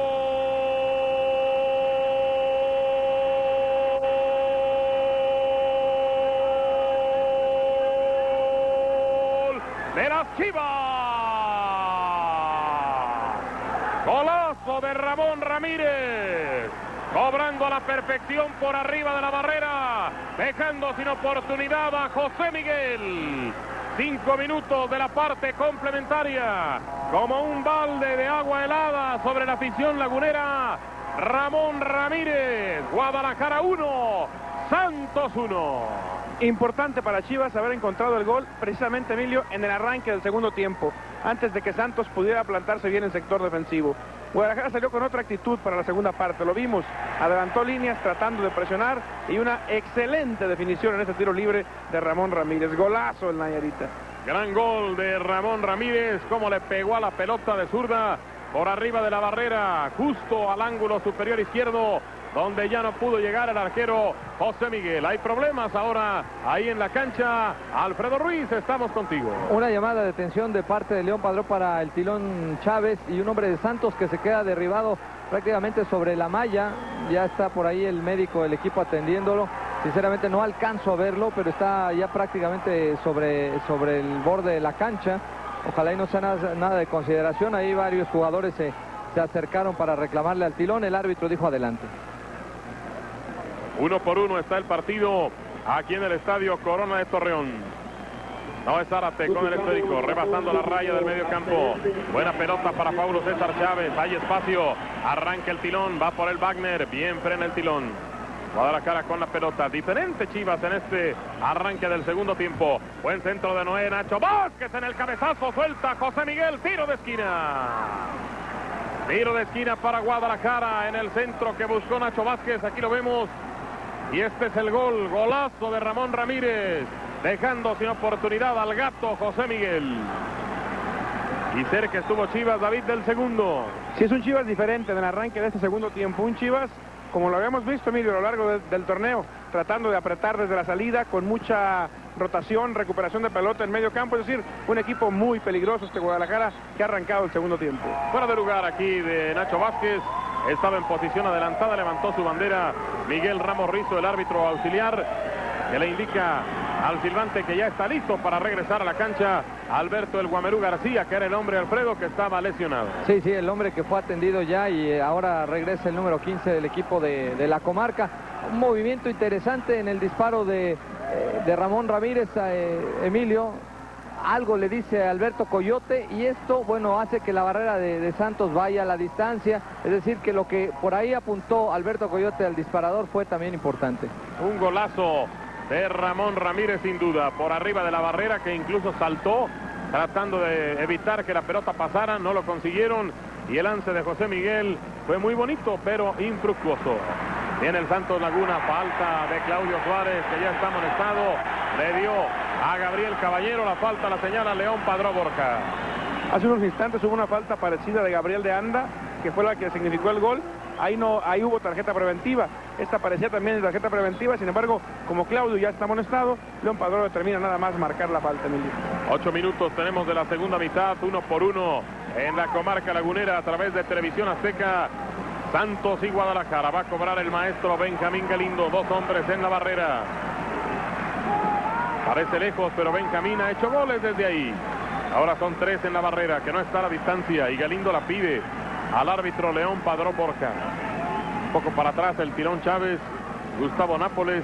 Speaker 5: ¡De las Chivas! Golazo de Ramón Ramírez. Cobrando a la perfección por arriba de la barrera, dejando sin oportunidad a José Miguel. 5 minutos de la parte complementaria, como un balde de agua helada sobre la afición lagunera. Ramón Ramírez, Guadalajara 1, Santos 1.
Speaker 2: Importante para Chivas haber encontrado el gol, precisamente, Emilio, en el arranque del segundo tiempo, antes de que Santos pudiera plantarse bien en el sector defensivo. Guadalajara salió con otra actitud para la segunda parte, lo vimos, adelantó líneas tratando de presionar y una excelente definición en ese tiro libre de Ramón Ramírez. Golazo el Nayarita.
Speaker 5: Gran gol de Ramón Ramírez, como le pegó a la pelota de zurda por arriba de la barrera, justo al ángulo superior izquierdo, donde ya no pudo llegar el arquero José Miguel. Hay problemas ahora ahí en la cancha. Alfredo Ruiz, estamos contigo.
Speaker 3: Una llamada de atención de parte de León Padrón para el Tilón Chávez y un hombre de Santos que se queda derribado prácticamente sobre la malla. Ya está por ahí el médico del equipo atendiéndolo. Sinceramente no alcanzo a verlo, pero está ya prácticamente sobre el borde de la cancha. Ojalá y no sea nada de consideración. Ahí varios jugadores se acercaron para reclamarle al Tilón. El árbitro dijo adelante.
Speaker 5: 1 por 1 está el partido aquí en el estadio Corona de Torreón. No es Zárate con el esférico, rebasando la raya del medio campo. Buena pelota para Paulo César Chávez. Hay espacio. Arranca el Tilón. Va por el Wagner. Bien frena el Tilón. Guadalajara con la pelota. Diferente Chivas en este arranque del segundo tiempo. Buen centro de Noé. Nacho Vázquez en el cabezazo. Suelta José Miguel. Tiro de esquina. Tiro de esquina para Guadalajara en el centro que buscó Nacho Vázquez. Aquí lo vemos. Y este es el gol, golazo de Ramón Ramírez, dejando sin oportunidad al gato José Miguel. Y cerca estuvo Chivas, David, del segundo.
Speaker 2: Sí, es un Chivas diferente en el arranque de este segundo tiempo. Un Chivas, como lo habíamos visto, Emilio, a lo largo del torneo, tratando de apretar desde la salida, con mucha rotación, recuperación de pelota en medio campo. Es decir, un equipo muy peligroso este Guadalajara que ha arrancado el segundo tiempo.
Speaker 5: Fuera de lugar aquí de Nacho Vázquez. Estaba en posición adelantada, levantó su bandera Miguel Ramos Rizo, el árbitro auxiliar, que le indica al silbante que ya está listo para regresar a la cancha. Alberto El Guamerú García, que era el hombre, Alfredo, que estaba lesionado.
Speaker 3: Sí, el hombre que fue atendido ya y ahora regresa el número 15 del equipo de la comarca. Un movimiento interesante en el disparo de Ramón Ramírez a Emilio. Algo le dice a Alberto Coyote y esto, bueno, hace que la barrera de Santos vaya a la distancia. Es decir, que lo que por ahí apuntó Alberto Coyote al disparador fue también importante.
Speaker 5: Un golazo de Ramón Ramírez, sin duda, por arriba de la barrera, que incluso saltó tratando de evitar que la pelota pasara. No lo consiguieron y el lance de José Miguel fue muy bonito, pero infructuoso. Viene el Santos Laguna, falta de Claudio Suárez, que ya está amonestado. Le dio a Gabriel Caballero la falta, la señala León Padrón Borja.
Speaker 2: Hace unos instantes hubo una falta parecida de Gabriel de Anda, que fue la que significó el gol. Ahí hubo tarjeta preventiva. Esta parecía también de tarjeta preventiva. Sin embargo, como Claudio ya está amonestado, León Padrón determina nada más marcar la falta, Emilio.
Speaker 5: 8 minutos tenemos de la segunda mitad, 1 por 1 en la comarca lagunera a través de Televisión Azteca. Santos y Guadalajara. Va a cobrar el maestro Benjamín Galindo. 2 hombres en la barrera. Parece lejos, pero Benjamín ha hecho goles desde ahí. Ahora son 3 en la barrera, que no está a la distancia. Y Galindo la pide al árbitro León Padrón Borja. Un poco para atrás el Tilón Chávez. Gustavo Nápoles.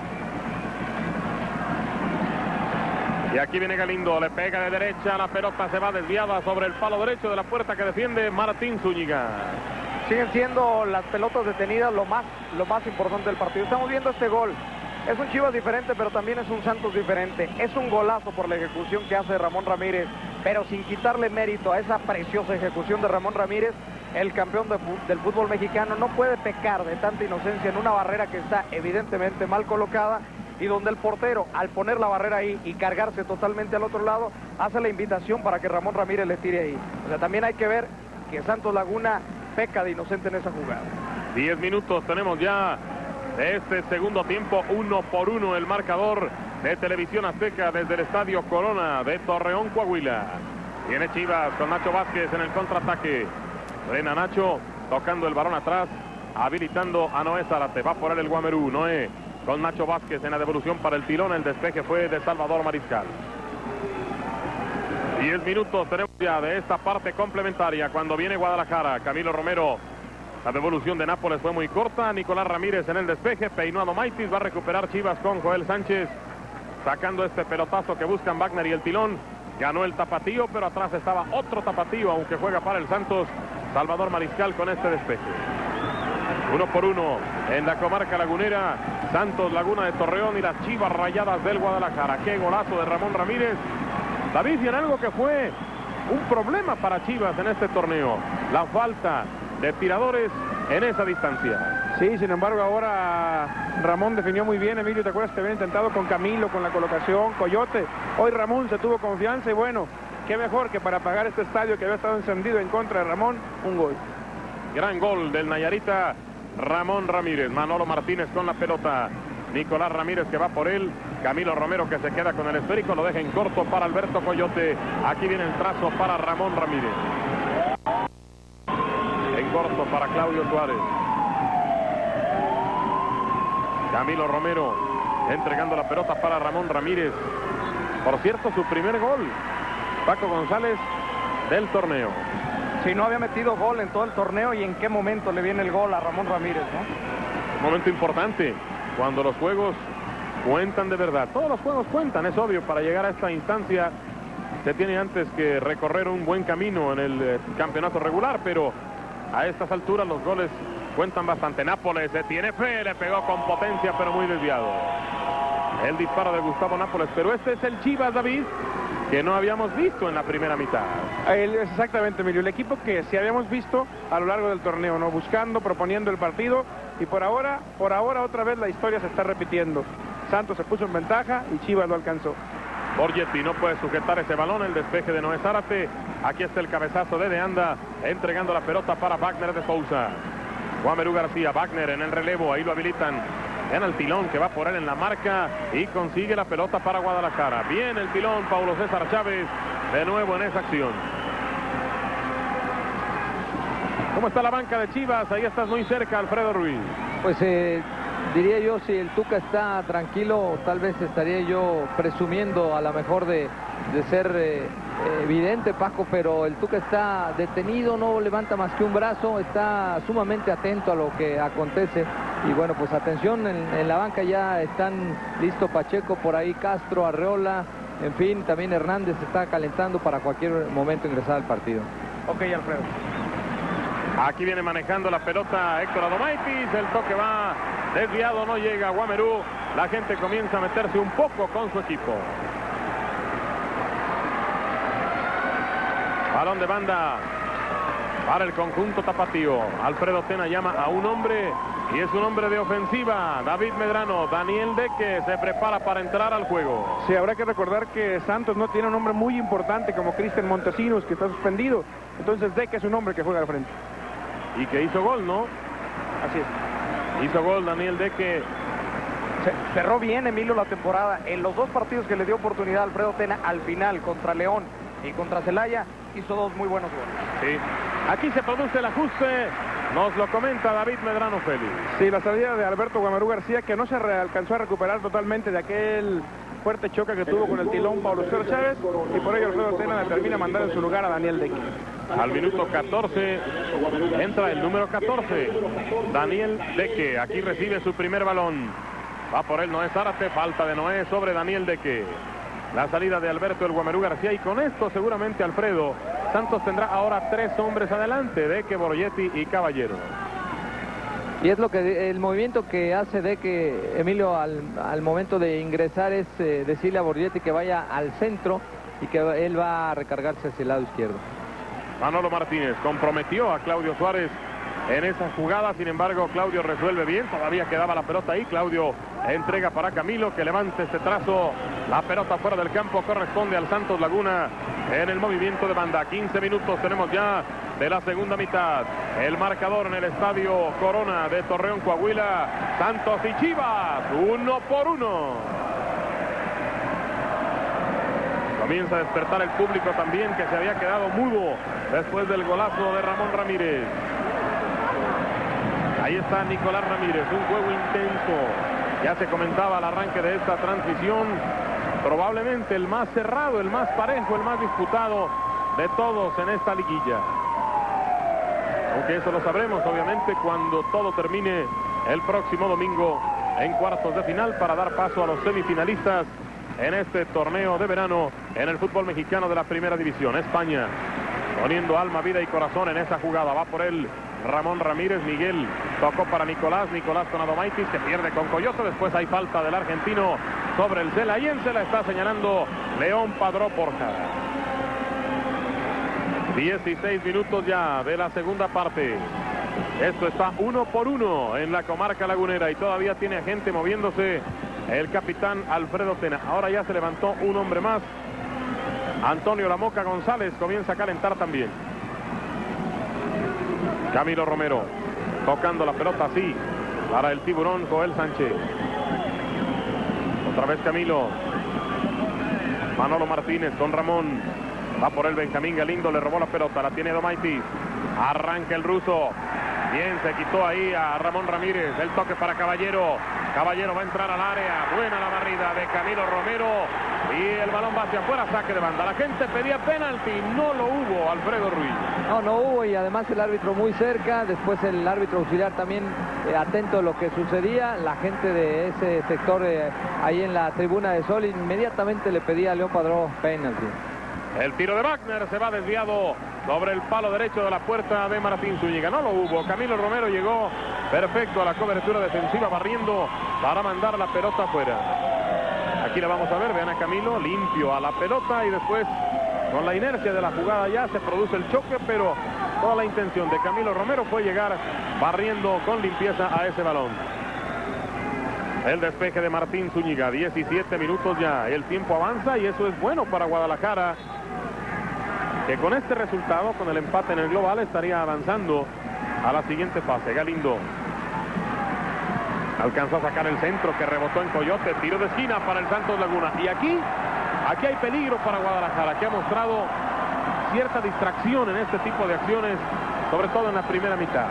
Speaker 5: Y aquí viene Galindo, le pega de derecha. La pelota se va desviada sobre el palo derecho de la puerta que defiende Martín Zúñiga.
Speaker 1: Siguen siendo las pelotas detenidas lo más importante del partido. Estamos viendo este gol. Es un Chivas diferente, pero también es un Santos diferente. Es un golazo por la ejecución que hace Ramón Ramírez, pero sin quitarle mérito a esa preciosa ejecución de Ramón Ramírez. El campeón del fútbol mexicano no puede pecar de tanta inocencia en una barrera que está evidentemente mal colocada y donde el portero, al poner la barrera ahí y cargarse totalmente al otro lado, hace la invitación para que Ramón Ramírez le tire ahí. O sea, también hay que ver que Santos Laguna peca de inocente en esa jugada.
Speaker 5: 10 minutos tenemos ya de este segundo tiempo. 1-1 el marcador de Televisión Azteca desde el Estadio Corona de Torreón, Coahuila. Tiene Chivas con Nacho Vázquez en el contraataque. Frena Nacho, tocando el balón atrás, habilitando a Noé Zárate. Va por él el Guamerú. Noé con Nacho Vázquez en la devolución para el Tilón. El despeje fue de Salvador Mariscal. 10 minutos tenemos ya de esta parte complementaria cuando viene Guadalajara. Camilo Romero. La devolución de Nápoles fue muy corta. Nicolás Ramírez en el despeje. Peinó a Domaitis. Va a recuperar Chivas con Joel Sánchez. Sacando este pelotazo que buscan Wagner y el Tilón. Ganó el tapatío, pero atrás estaba otro tapatío, aunque juega para el Santos. Salvador Mariscal con este despeje. 1-1 en la comarca lagunera. Santos Laguna de Torreón y las Chivas Rayadas del Guadalajara. Qué golazo de Ramón Ramírez. David, y en algo que fue un problema para Chivas en este torneo. La falta de tiradores en esa distancia.
Speaker 2: Sí, sin embargo ahora Ramón definió muy bien. Emilio, ¿te acuerdas que había intentado con Camilo, con la colocación, Coyote? Hoy Ramón se tuvo confianza y bueno, qué mejor que para apagar este estadio que había estado encendido en contra de Ramón, un gol.
Speaker 5: Gran gol del Nayarita Ramón Ramírez. Manolo Martínez con la pelota. Nicolás Ramírez que va por él. Camilo Romero que se queda con el esférico. Lo deja en corto para Alberto Coyote. Aquí viene el trazo para Ramón Ramírez. En corto para Claudio Suárez. Camilo Romero entregando la pelota para Ramón Ramírez. Por cierto, su primer gol. Paco González del torneo.
Speaker 1: Si no había metido gol en todo el torneo, y en qué momento le viene el gol a Ramón Ramírez, ¿no?
Speaker 5: Momento importante, cuando los juegos cuentan de verdad. Todos los juegos cuentan, es obvio. Para llegar a esta instancia se tiene antes que recorrer un buen camino en el campeonato regular, pero a estas alturas los goles cuentan bastante. Nápoles se tiene fe, le pegó con potencia, pero muy desviado. El disparo de Gustavo Nápoles, pero este es el Chivas, David, que no habíamos visto en la primera mitad.
Speaker 2: Exactamente, Emilio, el equipo que sí habíamos visto a lo largo del torneo, ¿no? Buscando, proponiendo el partido, y por ahora otra vez la historia se está repitiendo. Santos se puso en ventaja y Chivas lo alcanzó.
Speaker 5: Borgetti no puede sujetar ese balón, el despeje de Noé Zárate. Aquí está el cabezazo de Anda, entregando la pelota para Wagner de Sousa. Guamerú García, Wagner en el relevo, ahí lo habilitan. Gana el Tilón que va por él en la marca y consigue la pelota para Guadalajara. Bien el Tilón, Paulo César Chávez, de nuevo en esa acción. ¿Cómo está la banca de Chivas? Ahí estás muy cerca, Alfredo Ruiz.
Speaker 3: Pues diría yo, si el Tuca está tranquilo, tal vez estaría yo presumiendo a lo mejor de ser evidente, Paco, pero el Tuca está detenido, no levanta más que un brazo, está sumamente atento a lo que acontece. Y bueno, pues atención, en la banca ya están listo Pacheco, por ahí Castro, Arreola, en fin, también Hernández está calentando para cualquier momento ingresar al partido.
Speaker 1: Ok, Alfredo.
Speaker 5: Aquí viene manejando la pelota Héctor Adomaitis, el toque va desviado, no llega a Guamerú. La gente comienza a meterse un poco con su equipo. Balón de banda para el conjunto tapatío. Alfredo Tena llama a un hombre y es un hombre de ofensiva. David Medrano, Daniel Deque se prepara para entrar al juego.
Speaker 2: Sí, habrá que recordar que Santos no tiene un hombre muy importante como Cristian Montesinos, que está suspendido. Entonces Deque es un hombre que juega al frente.
Speaker 5: Y que hizo gol, ¿no?
Speaker 2: Así es.
Speaker 5: Hizo gol Daniel Deque.
Speaker 1: Cerró bien, Emilio, la temporada. En los dos partidos que le dio oportunidad a Alfredo Tena, al final, contra León y contra Celaya, hizo dos muy buenos goles.
Speaker 5: Sí. Aquí se produce el ajuste. Nos lo comenta David Medrano Félix.
Speaker 2: Sí, la salida de Alberto Guamerú García, que no se alcanzó a recuperar totalmente de aquel fuerte choque que tuvo con el Tilón Paulo César Chávez, y por ello Alfredo Tena le termina mandando en su lugar a Daniel Deque.
Speaker 5: Al minuto 14 entra el número 14, Daniel Deque. Aquí recibe su primer balón. Va por él Noé Zárate, falta de Noé sobre Daniel Deque. La salida de Alberto el Guamerú García, y con esto seguramente, Alfredo, Santos tendrá ahora tres hombres adelante: Deque, Borgetti y Caballero.
Speaker 3: Y es lo que el movimiento que hace Deque, Emilio, al momento de ingresar, es decirle a Borgetti que vaya al centro y que él va a recargarse hacia el lado izquierdo.
Speaker 5: Manolo Martínez comprometió a Claudio Suárez en esa jugada, sin embargo Claudio resuelve bien, todavía quedaba la pelota ahí. Claudio entrega para Camilo, que levanta este trazo. La pelota fuera del campo corresponde al Santos Laguna en el movimiento de banda. 15 minutos tenemos ya de la segunda mitad. El marcador en el estadio Corona de Torreón, Coahuila. Santos y Chivas, 1-1. Comienza a despertar el público también, que se había quedado mudo después del golazo de Ramón Ramírez. Ahí está Nicolás Ramírez, un juego intenso. Ya se comentaba al arranque de esta transmisión, probablemente el más cerrado, el más parejo, el más disputado de todos en esta liguilla. Aunque eso lo sabremos obviamente cuando todo termine el próximo domingo en cuartos de final, para dar paso a los semifinalistas en este torneo de verano en el fútbol mexicano de la primera división. España poniendo alma, vida y corazón en esa jugada. Va por él Ramón Ramírez. Miguel tocó para Nicolás con Adomaitis, que pierde con Coyote. Después hay falta del argentino sobre el Cela, y en Cela está señalando León Padró Porja. 16 minutos ya de la segunda parte. Esto está 1-1 en la comarca lagunera, y todavía tiene gente moviéndose el capitán Alfredo Tena. Ahora ya se levantó un hombre más. Antonio La Moca González comienza a calentar también. Camilo Romero tocando la pelota así para el tiburón Joel Sánchez. Otra vez Camilo. Manolo Martínez con Ramón. Va por el Benjamín Galindo, le robó la pelota, la tiene Adomaitis. Arranca el ruso. Bien, se quitó ahí a Ramón Ramírez. El toque para Caballero. Caballero va a entrar al área. Buena la barrida de Camilo Romero. Y el balón va hacia afuera, saque de banda. La gente pedía penalti, no lo hubo, Alfredo Ruiz.
Speaker 3: No hubo, y además el árbitro muy cerca. Después el árbitro auxiliar también atento a lo que sucedía. La gente de ese sector ahí en la tribuna de Sol inmediatamente le pedía a León Padró penalti.
Speaker 5: El tiro de Wagner se va desviado sobre el palo derecho de la puerta de Martín Zúñiga. No lo hubo. Camilo Romero llegó perfecto a la cobertura defensiva, barriendo para mandar la pelota afuera. Aquí la vamos a ver. Vean a Camilo limpio a la pelota, y después con la inercia de la jugada ya se produce el choque, pero toda la intención de Camilo Romero fue llegar barriendo con limpieza a ese balón. El despeje de Martín Zúñiga. 17 minutos ya. El tiempo avanza, y eso es bueno para Guadalajara, que con este resultado, con el empate en el global, estaría avanzando a la siguiente fase. Galindo alcanzó a sacar el centro, que rebotó en Coyote. Tiro de esquina para el Santos Laguna. Y aquí hay peligro para Guadalajara, que ha mostrado cierta distracción en este tipo de acciones, sobre todo en la primera mitad.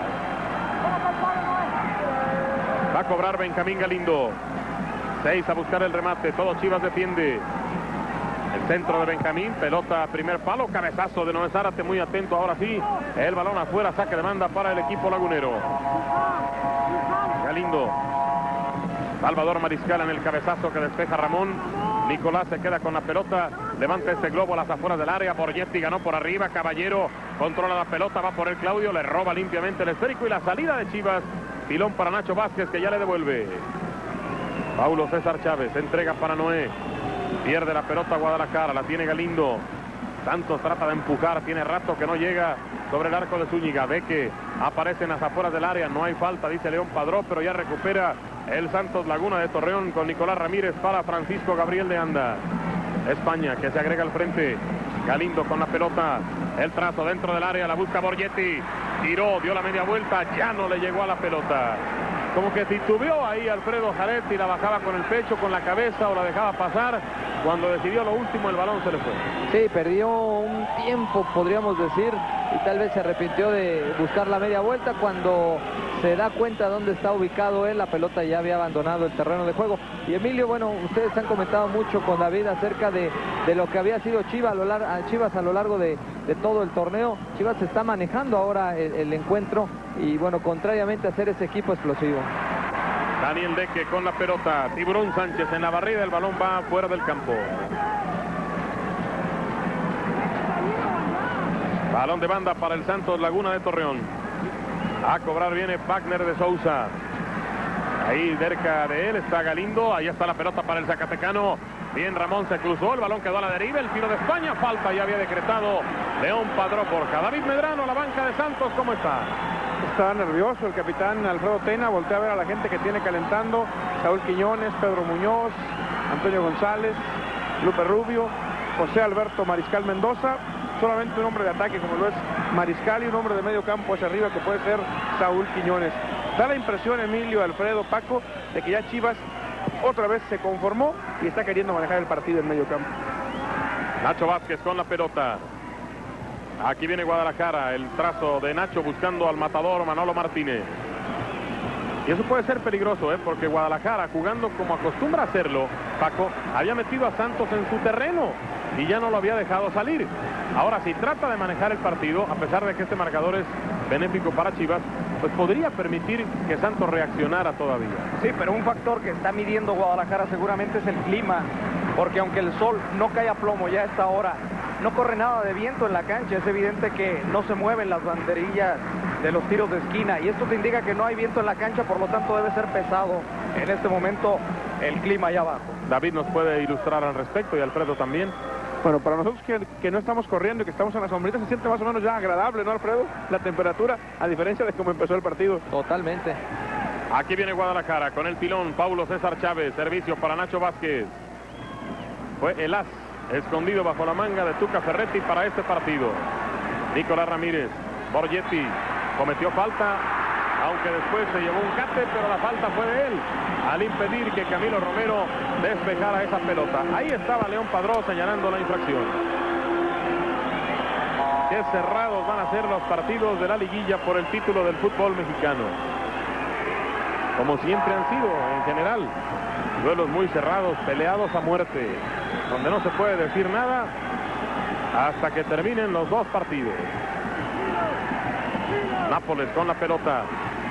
Speaker 5: Va a cobrar Benjamín Galindo. 6 a buscar el remate. Todo Chivas defiende. El centro de Benjamín, pelota a primer palo, cabezazo de Noé Zárate, muy atento ahora sí. El balón afuera, saque de banda para el equipo lagunero. Galindo. Salvador Mariscal en el cabezazo que despeja Ramón. Nicolás se queda con la pelota, levanta este globo a las afueras del área. Borgetti ganó por arriba. Caballero controla la pelota, va por el Claudio, le roba limpiamente el esférico, y la salida de Chivas. Pilón para Nacho Vázquez, que ya le devuelve. Paulo César Chávez entrega para Noé. Pierde la pelota Guadalajara, la tiene Galindo. Santos trata de empujar, tiene rato que no llega sobre el arco de Zúñiga. Ve que aparece en las afueras del área, no hay falta, dice León Padró, pero ya recupera el Santos Laguna de Torreón con Nicolás Ramírez para Francisco Gabriel de Anda. España, que se agrega al frente. Galindo con la pelota, el trazo dentro del área, la busca Borgetti. Tiró, dio la media vuelta, ya no le llegó a la pelota. Como que titubeó ahí Alfredo Jaret, y la bajaba con el pecho, con la cabeza, o la dejaba pasar. Cuando decidió lo último, el balón se le fue.
Speaker 3: Sí, perdió un tiempo, podríamos decir, y tal vez se arrepintió de buscar la media vuelta. Cuando se da cuenta dónde está ubicado él, la pelota ya había abandonado el terreno de juego. Y Emilio, bueno, ustedes han comentado mucho con David acerca de lo que había sido Chivas a lo largo de todo el torneo. Chivas se está manejando ahora el encuentro, y bueno, contrariamente a ser ese equipo explosivo.
Speaker 5: Daniel Deque con la pelota. Tiburón Sánchez en la barrida, el balón va fuera del campo. Balón de banda para el Santos Laguna de Torreón. A cobrar viene Wagner de Sousa. Ahí cerca de él está Galindo. Ahí está la pelota para el zacatecano. Bien, Ramón se cruzó, el balón quedó a la deriva. El tiro de España, falta ya había decretado León Padró Porja. David Medrano, la banca de Santos, ¿cómo está?
Speaker 2: Está nervioso el capitán Alfredo Tena. Voltea a ver a la gente que tiene calentando. Saúl Quiñones, Pedro Muñoz, Antonio González, Lupe Rubio, José Alberto Mariscal Mendoza solamente un hombre de ataque como lo es Mariscal y un hombre de medio campo hacia arriba que puede ser Saúl Quiñones. Da la impresión, Emilio, Alfredo, Paco, de que ya Chivas otra vez se conformó y está queriendo manejar el partido en medio campo.
Speaker 5: Nacho Vázquez con la pelota. Aquí viene Guadalajara, el trazo de Nacho buscando al matador Manolo Martínez. Y eso puede ser peligroso, porque Guadalajara, jugando como acostumbra hacerlo, Paco, había metido a Santos en su terreno y ya no lo había dejado salir. Ahora, si trata de manejar el partido, a pesar de que este marcador es benéfico para Chivas, pues podría permitir que Santos reaccionara todavía.
Speaker 1: Sí, pero un factor que está midiendo Guadalajara seguramente es el clima, porque aunque el sol no cae a plomo ya a esta hora, no corre nada de viento en la cancha. Es evidente que no se mueven las banderillas de los tiros de esquina y esto te indica que no hay viento en la cancha, por lo tanto debe ser pesado en este momento el clima allá abajo.
Speaker 5: David nos puede ilustrar al respecto y Alfredo también.
Speaker 2: Bueno, para nosotros que no estamos corriendo y que estamos en la sombrita, se siente más o menos ya agradable, ¿no, Alfredo? La temperatura, a diferencia de cómo empezó el partido.
Speaker 3: Totalmente.
Speaker 5: Aquí viene Guadalajara con el pilón, Paulo César Chávez, servicio para Nacho Vázquez. Fue el as escondido bajo la manga de Tuca Ferretti para este partido. Nicolás Ramírez, Borgetti, cometió falta, aunque después se llevó un cate, pero la falta fue de él, al impedir que Camilo Romero despejara esa pelota. Ahí estaba León Padró señalando la infracción. Qué cerrados van a ser los partidos de la liguilla por el título del fútbol mexicano. Como siempre han sido en general. Duelos muy cerrados, peleados a muerte, donde no se puede decir nada hasta que terminen los dos partidos. Nápoles con la pelota.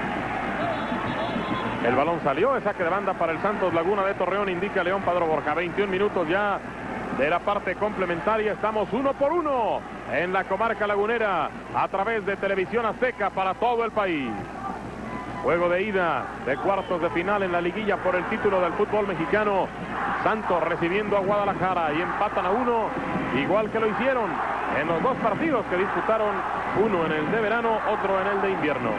Speaker 5: El balón salió, es saque de banda para el Santos Laguna de Torreón, indica León Padró Borja. 21 minutos ya de la parte complementaria. Estamos 1-1 en la comarca lagunera a través de Televisión Azteca para todo el país. Juego de ida de cuartos de final en la liguilla por el título del fútbol mexicano. Santos recibiendo a Guadalajara y empatan a 1, igual que lo hicieron en los dos partidos que disputaron, uno en el de verano, otro en el de invierno.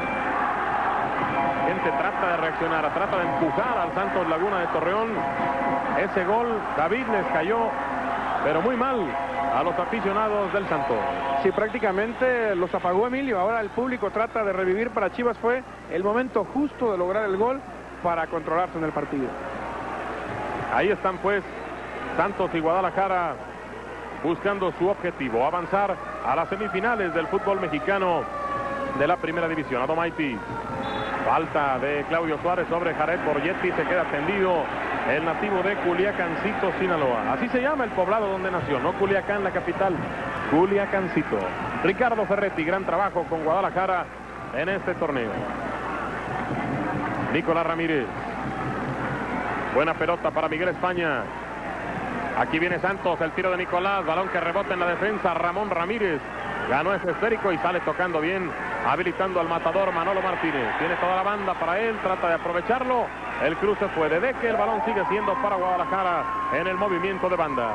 Speaker 5: La gente trata de reaccionar, trata de empujar al Santos Laguna de Torreón. Ese gol, David, les cayó, pero muy mal a los aficionados del Santos.
Speaker 2: Sí, prácticamente los apagó, Emilio. Ahora el público trata de revivir. Para Chivas fue el momento justo de lograr el gol para controlarse en el partido.
Speaker 5: Ahí están pues Santos y Guadalajara buscando su objetivo, avanzar a las semifinales del fútbol mexicano de la primera división. Adomaitis, falta de Claudio Suárez sobre Jared Borgetti, se queda tendido el nativo de Culiacancito, Sinaloa. Así se llama el poblado donde nació, no Culiacán, la capital, Culiacancito. Ricardo Ferretti, gran trabajo con Guadalajara en este torneo. Nicolás Ramírez, buena pelota para Miguel España. Aquí viene Santos, el tiro de Nicolás, balón que rebota en la defensa. Ramón Ramírez ganó ese esférico y sale tocando bien, habilitando al matador Manolo Martínez. Tiene toda la banda para él, trata de aprovecharlo. El cruce fue de Deque, el balón sigue siendo para Guadalajara en el movimiento de banda.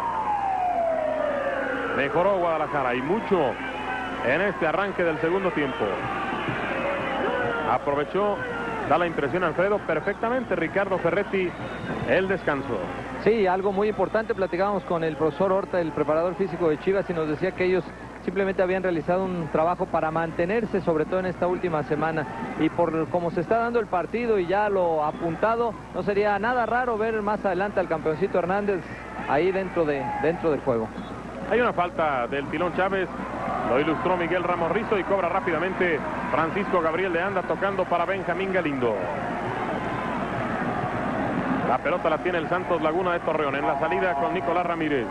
Speaker 5: Mejoró Guadalajara y mucho en este arranque del segundo tiempo. Aprovechó, da la impresión, Alfredo, perfectamente Ricardo Ferretti el descanso.
Speaker 3: Sí, algo muy importante. Platicábamos con el profesor Horta, el preparador físico de Chivas, y nos decía que ellos simplemente habían realizado un trabajo para mantenerse, sobre todo en esta última semana. Y por cómo se está dando el partido y ya lo apuntado, no sería nada raro ver más adelante al campeoncito Hernández ahí dentro del juego.
Speaker 5: Hay una falta del pilón Chávez, lo ilustró Miguel Ramos Rizo y cobra rápidamente Francisco Gabriel de Anda tocando para Benjamín Galindo. La pelota la tiene el Santos Laguna de Torreón en la salida con Nicolás Ramírez.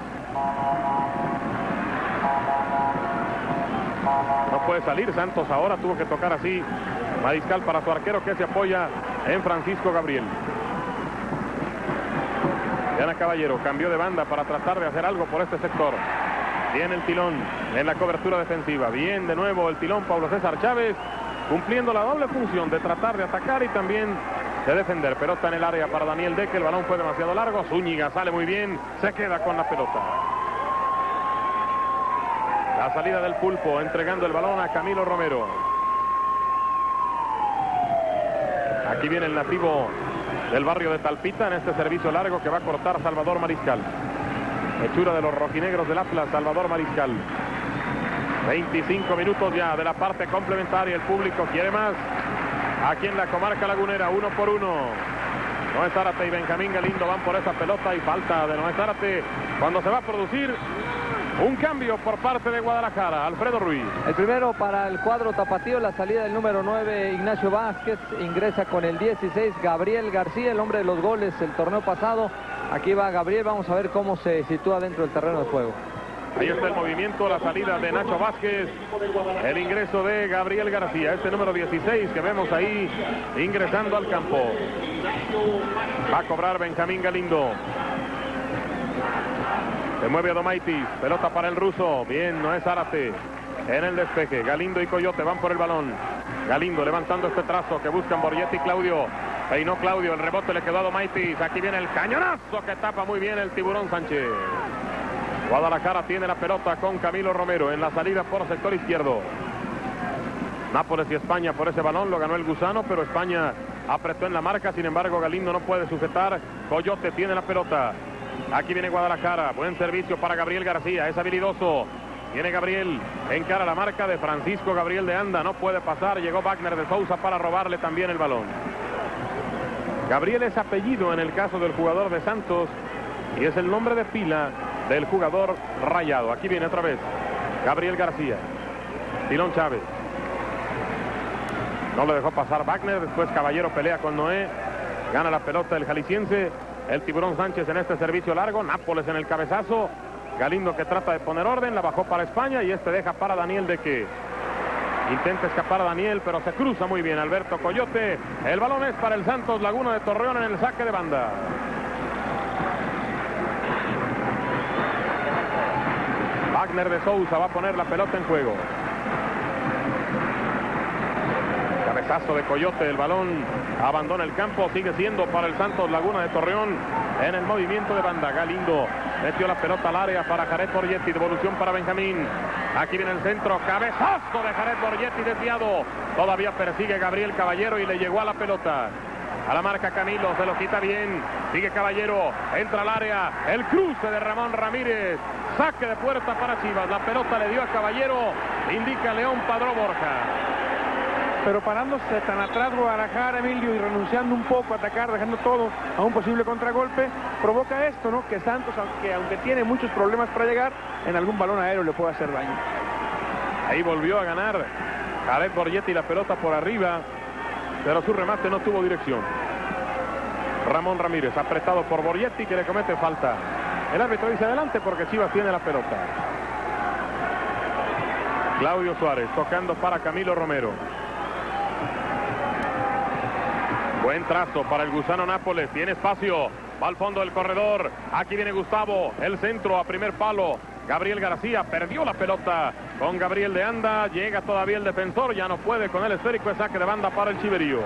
Speaker 5: No puede salir Santos ahora, tuvo que tocar así Mariscal para su arquero que se apoya en Francisco Gabriel. Diana Caballero cambió de banda para tratar de hacer algo por este sector. Bien el tilón en la cobertura defensiva. Bien de nuevo el tilón Paulo César Chávez, cumpliendo la doble función de tratar de atacar y también de defender. Pelota en el área para Daniel Deque, el balón fue demasiado largo. Zúñiga sale muy bien, se queda con la pelota. La salida del Pulpo, entregando el balón a Camilo Romero. Aquí viene el nativo del barrio de Talpita en este servicio largo que va a cortar Salvador Mariscal. Hechura de los rojinegros del Atlas, Salvador Mariscal. 25 minutos ya de la parte complementaria. El público quiere más. Aquí en la comarca lagunera, 1 por 1. Noé Zárate y Benjamín Galindo van por esa pelota y falta de Noé Zárate cuando se va a producir un cambio por parte de Guadalajara. Alfredo Ruiz.
Speaker 3: El primero para el cuadro tapatío, la salida del número 9, Ignacio Vázquez. Ingresa con el 16, Gabriel García, el hombre de los goles el torneo pasado. Aquí va Gabriel, vamos a ver cómo se sitúa dentro del terreno de juego.
Speaker 5: Ahí está el movimiento, la salida de Nacho Vázquez, el ingreso de Gabriel García, este número 16 que vemos ahí ingresando al campo. Va a cobrar Benjamín Galindo. Se mueve Adomaitis, pelota para el ruso, bien, Noé Zárate en el despeje. Galindo y Coyote van por el balón. Galindo levantando este trazo que buscan Borgetti y Claudio. Peinó Claudio, el rebote le quedó a Adomaitis. Aquí viene el cañonazo que tapa muy bien el Tiburón Sánchez. Guadalajara tiene la pelota con Camilo Romero en la salida por sector izquierdo. Nápoles y España por ese balón, lo ganó el Gusano, pero España apretó en la marca, sin embargo Galindo no puede sujetar. Coyote tiene la pelota. Aquí viene Guadalajara, buen servicio para Gabriel García, es habilidoso. Viene Gabriel, encara la marca de Francisco Gabriel de Anda, no puede pasar, llegó Wagner de Sousa para robarle también el balón. Gabriel es apellido en el caso del jugador de Santos y es el nombre de pila del jugador Rayado. Aquí viene otra vez Gabriel García. Tilón Chávez. No le dejó pasar Wagner. Después Caballero pelea con Noé. Gana la pelota el jalisciense. El Tiburón Sánchez en este servicio largo. Nápoles en el cabezazo. Galindo que trata de poner orden. La bajó para España y este deja para Daniel Deque. Intenta escapar a Daniel, pero se cruza muy bien Alberto Coyote. El balón es para el Santos Laguna de Torreón en el saque de banda. Wagner de Sousa va a poner la pelota en juego. Cabezazo de Coyote, el balón abandona el campo, sigue siendo para el Santos Laguna de Torreón en el movimiento de banda. Galindo metió la pelota al área para Jared Borgetti, devolución para Benjamín. Aquí viene el centro, cabezazo de Jared Borgetti desviado. Todavía persigue Gabriel Caballero y le llegó a la pelota. A la marca Camilo, se lo quita bien. Sigue Caballero, entra al área. El cruce de Ramón Ramírez. Saque de puerta para Chivas. La pelota le dio a Caballero. Indica León Padró Borja.
Speaker 2: Pero parándose tan atrás Guadalajara, Emilio, y renunciando un poco a atacar, dejando todo a un posible contragolpe, provoca esto, ¿no? Que Santos, aunque tiene muchos problemas para llegar, en algún balón aéreo le puede hacer daño.
Speaker 5: Ahí volvió a ganar Jared Borgetti la pelota por arriba, pero su remate no tuvo dirección. Ramón Ramírez, apretado por Borgetti, que le comete falta. El árbitro dice adelante porque Chivas tiene la pelota. Claudio Suárez tocando para Camilo Romero. Buen trazo para el Gusano Nápoles. Tiene espacio. Va al fondo del corredor. Aquí viene Gustavo. El centro a primer palo. Gabriel García perdió la pelota con Gabriel de Anda. Llega todavía el defensor. Ya no puede con el esférico. Es saque de banda para el Chiverío.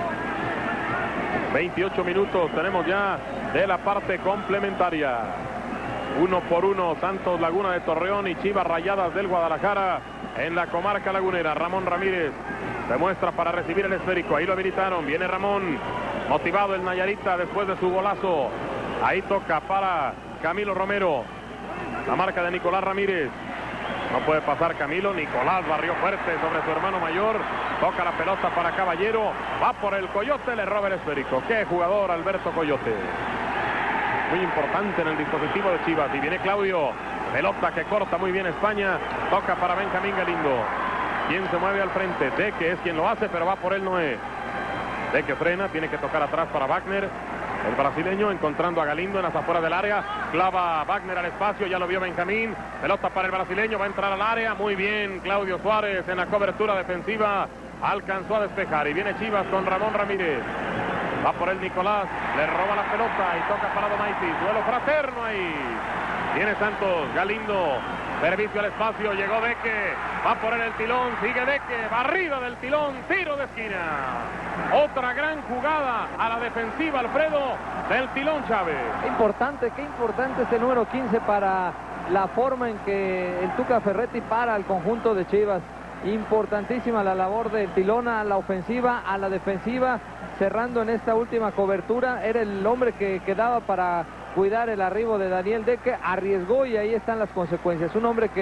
Speaker 5: 28 minutos tenemos ya de la parte complementaria. 1 por 1 Santos Laguna de Torreón y Chivas Rayadas del Guadalajara en la comarca lagunera. Ramón Ramírez se muestra para recibir el esférico. Ahí lo habilitaron. Viene Ramón. Motivado el Nayarita después de su golazo. Ahí toca para Camilo Romero. La marca de Nicolás Ramírez. No puede pasar Camilo. Nicolás barrió fuerte sobre su hermano mayor. Toca la pelota para Caballero. Va por el Coyote. Le roba el esférico. ¡Qué jugador Alberto Coyote! Muy importante en el dispositivo de Chivas. Y viene Claudio. Pelota que corta muy bien España. Toca para Benjamín Galindo. ¿Quién se mueve al frente? Deque es quien lo hace, pero va por él Noé. Deque frena, tiene que tocar atrás para Wagner. El brasileño encontrando a Galindo en las afueras del área. Clava Wagner al espacio, ya lo vio Benjamín. Pelota para el brasileño, va a entrar al área. Muy bien, Claudio Suárez en la cobertura defensiva. Alcanzó a despejar y viene Chivas con Ramón Ramírez. Va por él Nicolás, le roba la pelota y toca para Adomaitis. Duelo fraterno ahí. Viene Santos, Galindo. Servicio al espacio, llegó Deque, va por él el Tilón, sigue Deque, barrida del Tilón, tiro de esquina. Otra gran jugada a la defensiva, Alfredo, del Tilón Chávez.
Speaker 3: Qué importante este número 15 para la forma en que el Tuca Ferretti para al conjunto de Chivas. Importantísima la labor del Tilón a la ofensiva, a la defensiva, cerrando en esta última cobertura. Era el hombre que quedaba para cuidar el arribo de Daniel Deque, arriesgó y ahí están las consecuencias. Un hombre que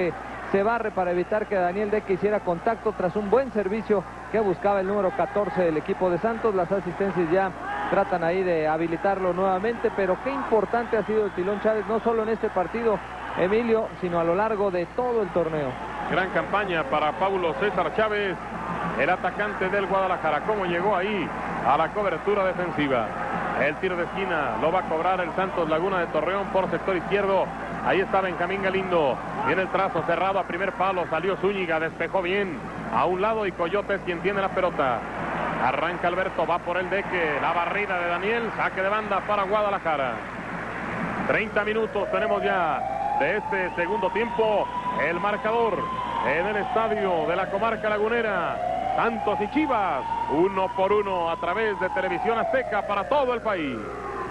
Speaker 3: se barre para evitar que Daniel Deque hiciera contacto tras un buen servicio que buscaba el número 14 del equipo de Santos. Las asistencias ya tratan ahí de habilitarlo nuevamente, pero qué importante ha sido el Tilón Chávez, no solo en este partido, Emilio, sino a lo largo de todo el torneo.
Speaker 5: Gran campaña para Paulo César Chávez, el atacante del Guadalajara. Cómo llegó ahí a la cobertura defensiva. El tiro de esquina lo va a cobrar el Santos Laguna de Torreón por sector izquierdo. Ahí está Benjamín Galindo. Viene el trazo cerrado a primer palo. Salió Zúñiga, despejó bien a un lado y Coyote es quien tiene la pelota. Arranca Alberto, va por el Deque. La barrida de Daniel, saque de banda para Guadalajara. 30 minutos tenemos ya de este segundo tiempo. El marcador en el estadio de la comarca lagunera. Santos y Chivas, 1-1 a través de Televisión Azteca para todo el país.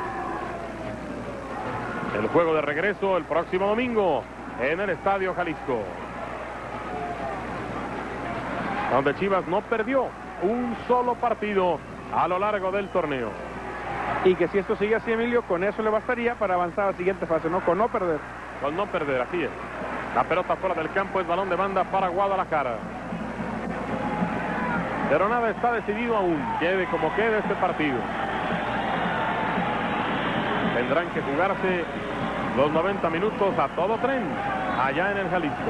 Speaker 5: El juego de regreso el próximo domingo en el Estadio Jalisco, donde Chivas no perdió un solo partido a lo largo del torneo.
Speaker 2: Y que si esto sigue así, Emilio, con eso le bastaría para avanzar a la siguiente fase, ¿no? Con no perder.
Speaker 5: Con no perder, así es. La pelota fuera del campo, es balón de banda para Guadalajara. Pero nada está decidido aún, quede como quede este partido. Tendrán que jugarse los 90 minutos a todo tren, allá en el Jalisco.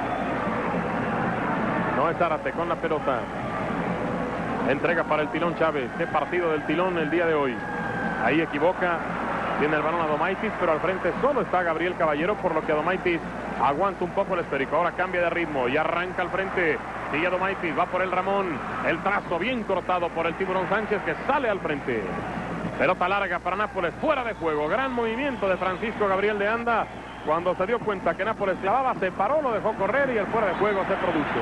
Speaker 5: No es Zárate con la pelota. Entrega para el Tilón Chávez. Qué partido del Tilón el día de hoy. Ahí equivoca. Tiene el balón Adomaitis, pero al frente solo está Gabriel Caballero, por lo que Adomaitis aguanta un poco el esférico. Ahora cambia de ritmo y arranca al frente. Sigue Adomaitis, va por el Ramón. El trazo bien cortado por el Tiburón Sánchez, que sale al frente. Pelota larga para Nápoles, fuera de juego. Gran movimiento de Francisco Gabriel de Anda. Cuando se dio cuenta que Nápoles clavaba, se paró, lo dejó correr y el fuera de juego se produce.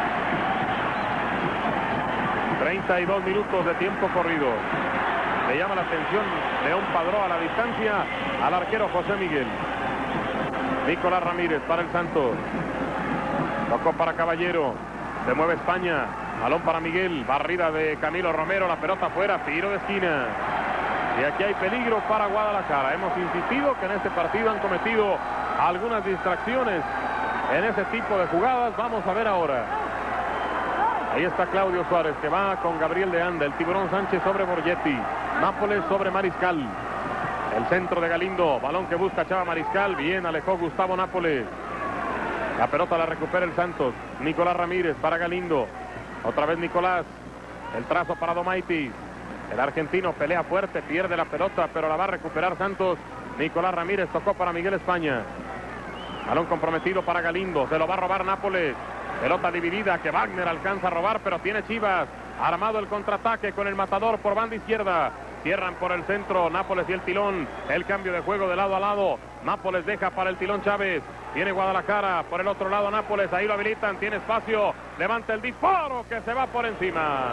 Speaker 5: 32 minutos de tiempo corrido. Le llama la atención León Padró a la distancia al arquero José Miguel. Nicolás Ramírez para el Santos. Tocó para Caballero. Se mueve España. Balón para Miguel. Barrida de Camilo Romero. La pelota afuera. Tiro de esquina. Y aquí hay peligro para Guadalajara. Hemos insistido que en este partido han cometido algunas distracciones en ese tipo de jugadas. Vamos a ver ahora. Ahí está Claudio Suárez, que va con Gabriel de Anda. El Tiburón Sánchez sobre Borgetti. Nápoles sobre Mariscal. El centro de Galindo. Balón que busca Chava Mariscal. Bien alejó Gustavo Nápoles. La pelota la recupera el Santos. Nicolás Ramírez para Galindo. Otra vez Nicolás. El trazo para Adomaitis. El argentino pelea fuerte, pierde la pelota, pero la va a recuperar Santos. Nicolás Ramírez tocó para Miguel España. Balón comprometido para Galindo. Se lo va a robar Nápoles. Pelota dividida que Wagner alcanza a robar, pero tiene Chivas. Armado el contraataque con el matador por banda izquierda. Cierran por el centro Nápoles y el Tilón. El cambio de juego de lado a lado. Nápoles deja para el Tilón Chávez. Tiene Guadalajara por el otro lado Nápoles. Ahí lo habilitan, tiene espacio. Levanta el disparo que se va por encima.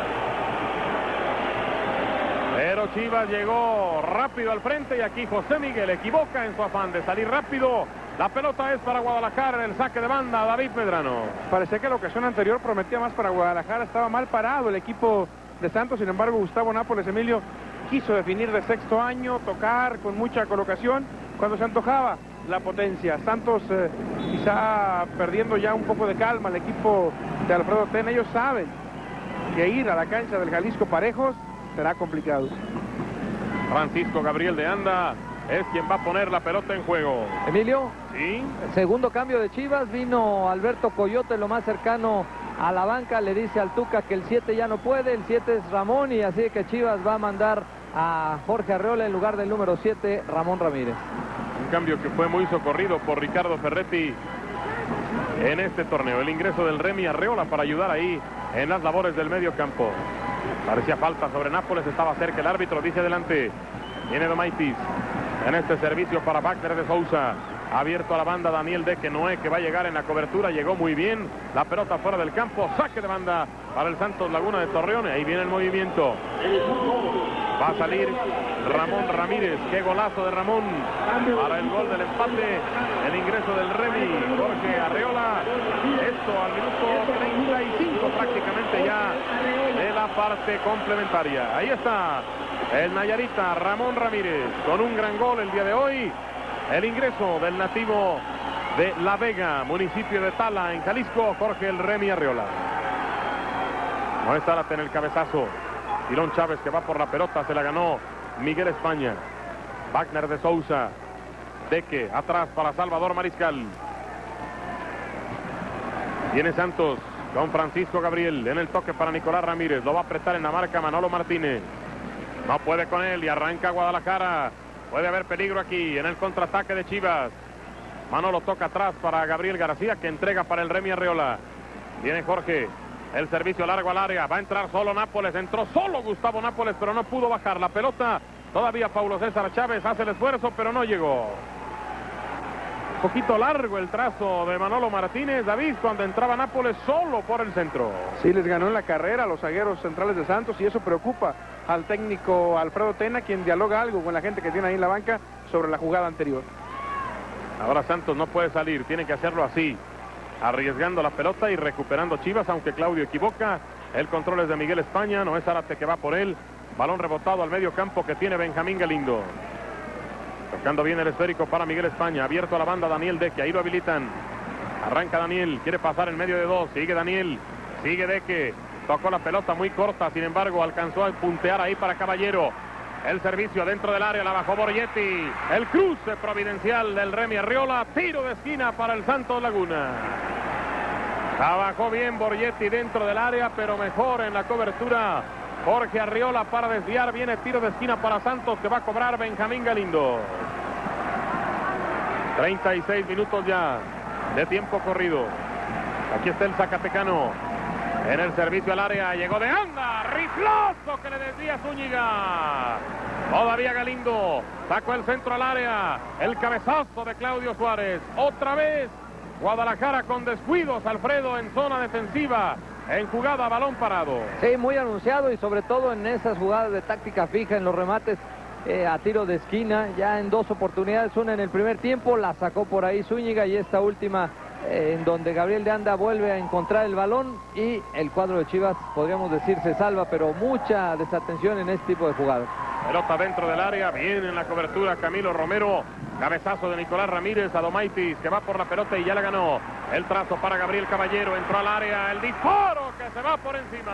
Speaker 5: Pero Chivas llegó rápido al frente y aquí José Miguel equivoca en su afán de salir rápido. La pelota es para Guadalajara en el saque de banda, David Medrano.
Speaker 2: Parecía que la ocasión anterior prometía más para Guadalajara, estaba mal parado el equipo de Santos, sin embargo Gustavo Nápoles, Emilio, quiso definir de sexto año, tocar con mucha colocación, cuando se antojaba la potencia. Santos quizá perdiendo ya un poco de calma, el equipo de Alfredo Tena. Ellos saben que ir a la cancha del Jalisco parejos será complicado.
Speaker 5: Francisco Gabriel de Anda es quien va a poner la pelota en juego.
Speaker 3: Emilio,
Speaker 5: ¿sí?
Speaker 3: El segundo cambio de Chivas, vino Alberto Coyote lo más cercano a la banca, le dice al Tuca que el 7 ya no puede, el 7 es Ramón, y así que Chivas va a mandar a Jorge Arreola en lugar del número 7, Ramón Ramírez.
Speaker 5: Un cambio que fue muy socorrido por Ricardo Ferretti en este torneo. El ingreso del Remy Arreola para ayudar ahí en las labores del medio campo. Parecía falta sobre Nápoles, estaba cerca el árbitro, dice adelante. Viene Adomaitis en este servicio para Wagner de Sousa. Abierto a la banda Daniel Deque Noé, que va a llegar en la cobertura, llegó muy bien. La pelota fuera del campo, saque de banda para el Santos Laguna de Torreón. Ahí viene el movimiento. Va a salir Ramón Ramírez. Qué golazo de Ramón para el gol del empate. El ingreso del Remy Jorge Arreola. Esto al minuto 35 prácticamente ya de la parte complementaria. Ahí está el Nayarita Ramón Ramírez con un gran gol el día de hoy. El ingreso del nativo de La Vega, municipio de Tala, en Jalisco, Jorge El Remy Arriola. No es Zárate en el cabezazo. Tilón Chávez que va por la pelota, se la ganó Miguel España. Wagner de Sousa. Deque atrás para Salvador Mariscal. Viene Santos con Francisco Gabriel en el toque para Nicolás Ramírez. Lo va a apretar en la marca Manolo Martínez. No puede con él y arranca Guadalajara. Puede haber peligro aquí en el contraataque de Chivas. Manolo toca atrás para Gabriel García que entrega para el Remy Arriola. Viene Jorge. El servicio largo al área. Va a entrar solo Nápoles. Entró solo Gustavo Nápoles, pero no pudo bajar la pelota. Todavía Paulo César Chávez hace el esfuerzo, pero no llegó. Un poquito largo el trazo de Manolo Martínez, David, cuando entraba Nápoles solo por el centro.
Speaker 2: Sí, les ganó en la carrera a los zagueros centrales de Santos y eso preocupa al técnico Alfredo Tena, quien dialoga algo con la gente que tiene ahí en la banca sobre la jugada anterior.
Speaker 5: Ahora Santos no puede salir, tiene que hacerlo así, arriesgando la pelota y recuperando Chivas, aunque Claudio equivoca. El control es de Miguel España, no es Zárate que va por él. Balón rebotado al medio campo que tiene Benjamín Galindo. Tocando bien el esférico para Miguel España. Abierto a la banda Daniel Deque. Ahí lo habilitan. Arranca Daniel. Quiere pasar en medio de dos. Sigue Daniel. Sigue Deque. Tocó la pelota muy corta. Sin embargo, alcanzó a puntear ahí para Caballero. El servicio dentro del área. La bajó Borgetti. El cruce providencial del Remy Arriola. Tiro de esquina para el Santos Laguna. La bajó bien Borgetti dentro del área, pero mejor en la cobertura Jorge Arriola para desviar. Viene tiro de esquina para Santos que va a cobrar Benjamín Galindo. 36 minutos ya de tiempo corrido. Aquí está el zacatecano en el servicio al área. Llegó de anda. Riflazo que le desvía Zúñiga. Todavía Galindo. Sacó el centro al área. El cabezazo de Claudio Suárez. Otra vez Guadalajara con descuidos, Alfredo, en zona defensiva. En jugada, balón parado.
Speaker 3: Sí, muy anunciado y sobre todo en esas jugadas de táctica fija, en los remates a tiro de esquina. Ya en dos oportunidades, una en el primer tiempo, la sacó por ahí Zúñiga y esta última en donde Gabriel de Anda vuelve a encontrar el balón y el cuadro de Chivas, podríamos decir, se salva, pero mucha desatención en este tipo de jugadas.
Speaker 5: Pelota dentro del área, bien en la cobertura Camilo Romero. Cabezazo de Nicolás Ramírez a Domaitis, que va por la pelota y ya la ganó. El trazo para Gabriel Caballero, entró al área, el disparo que se va por encima.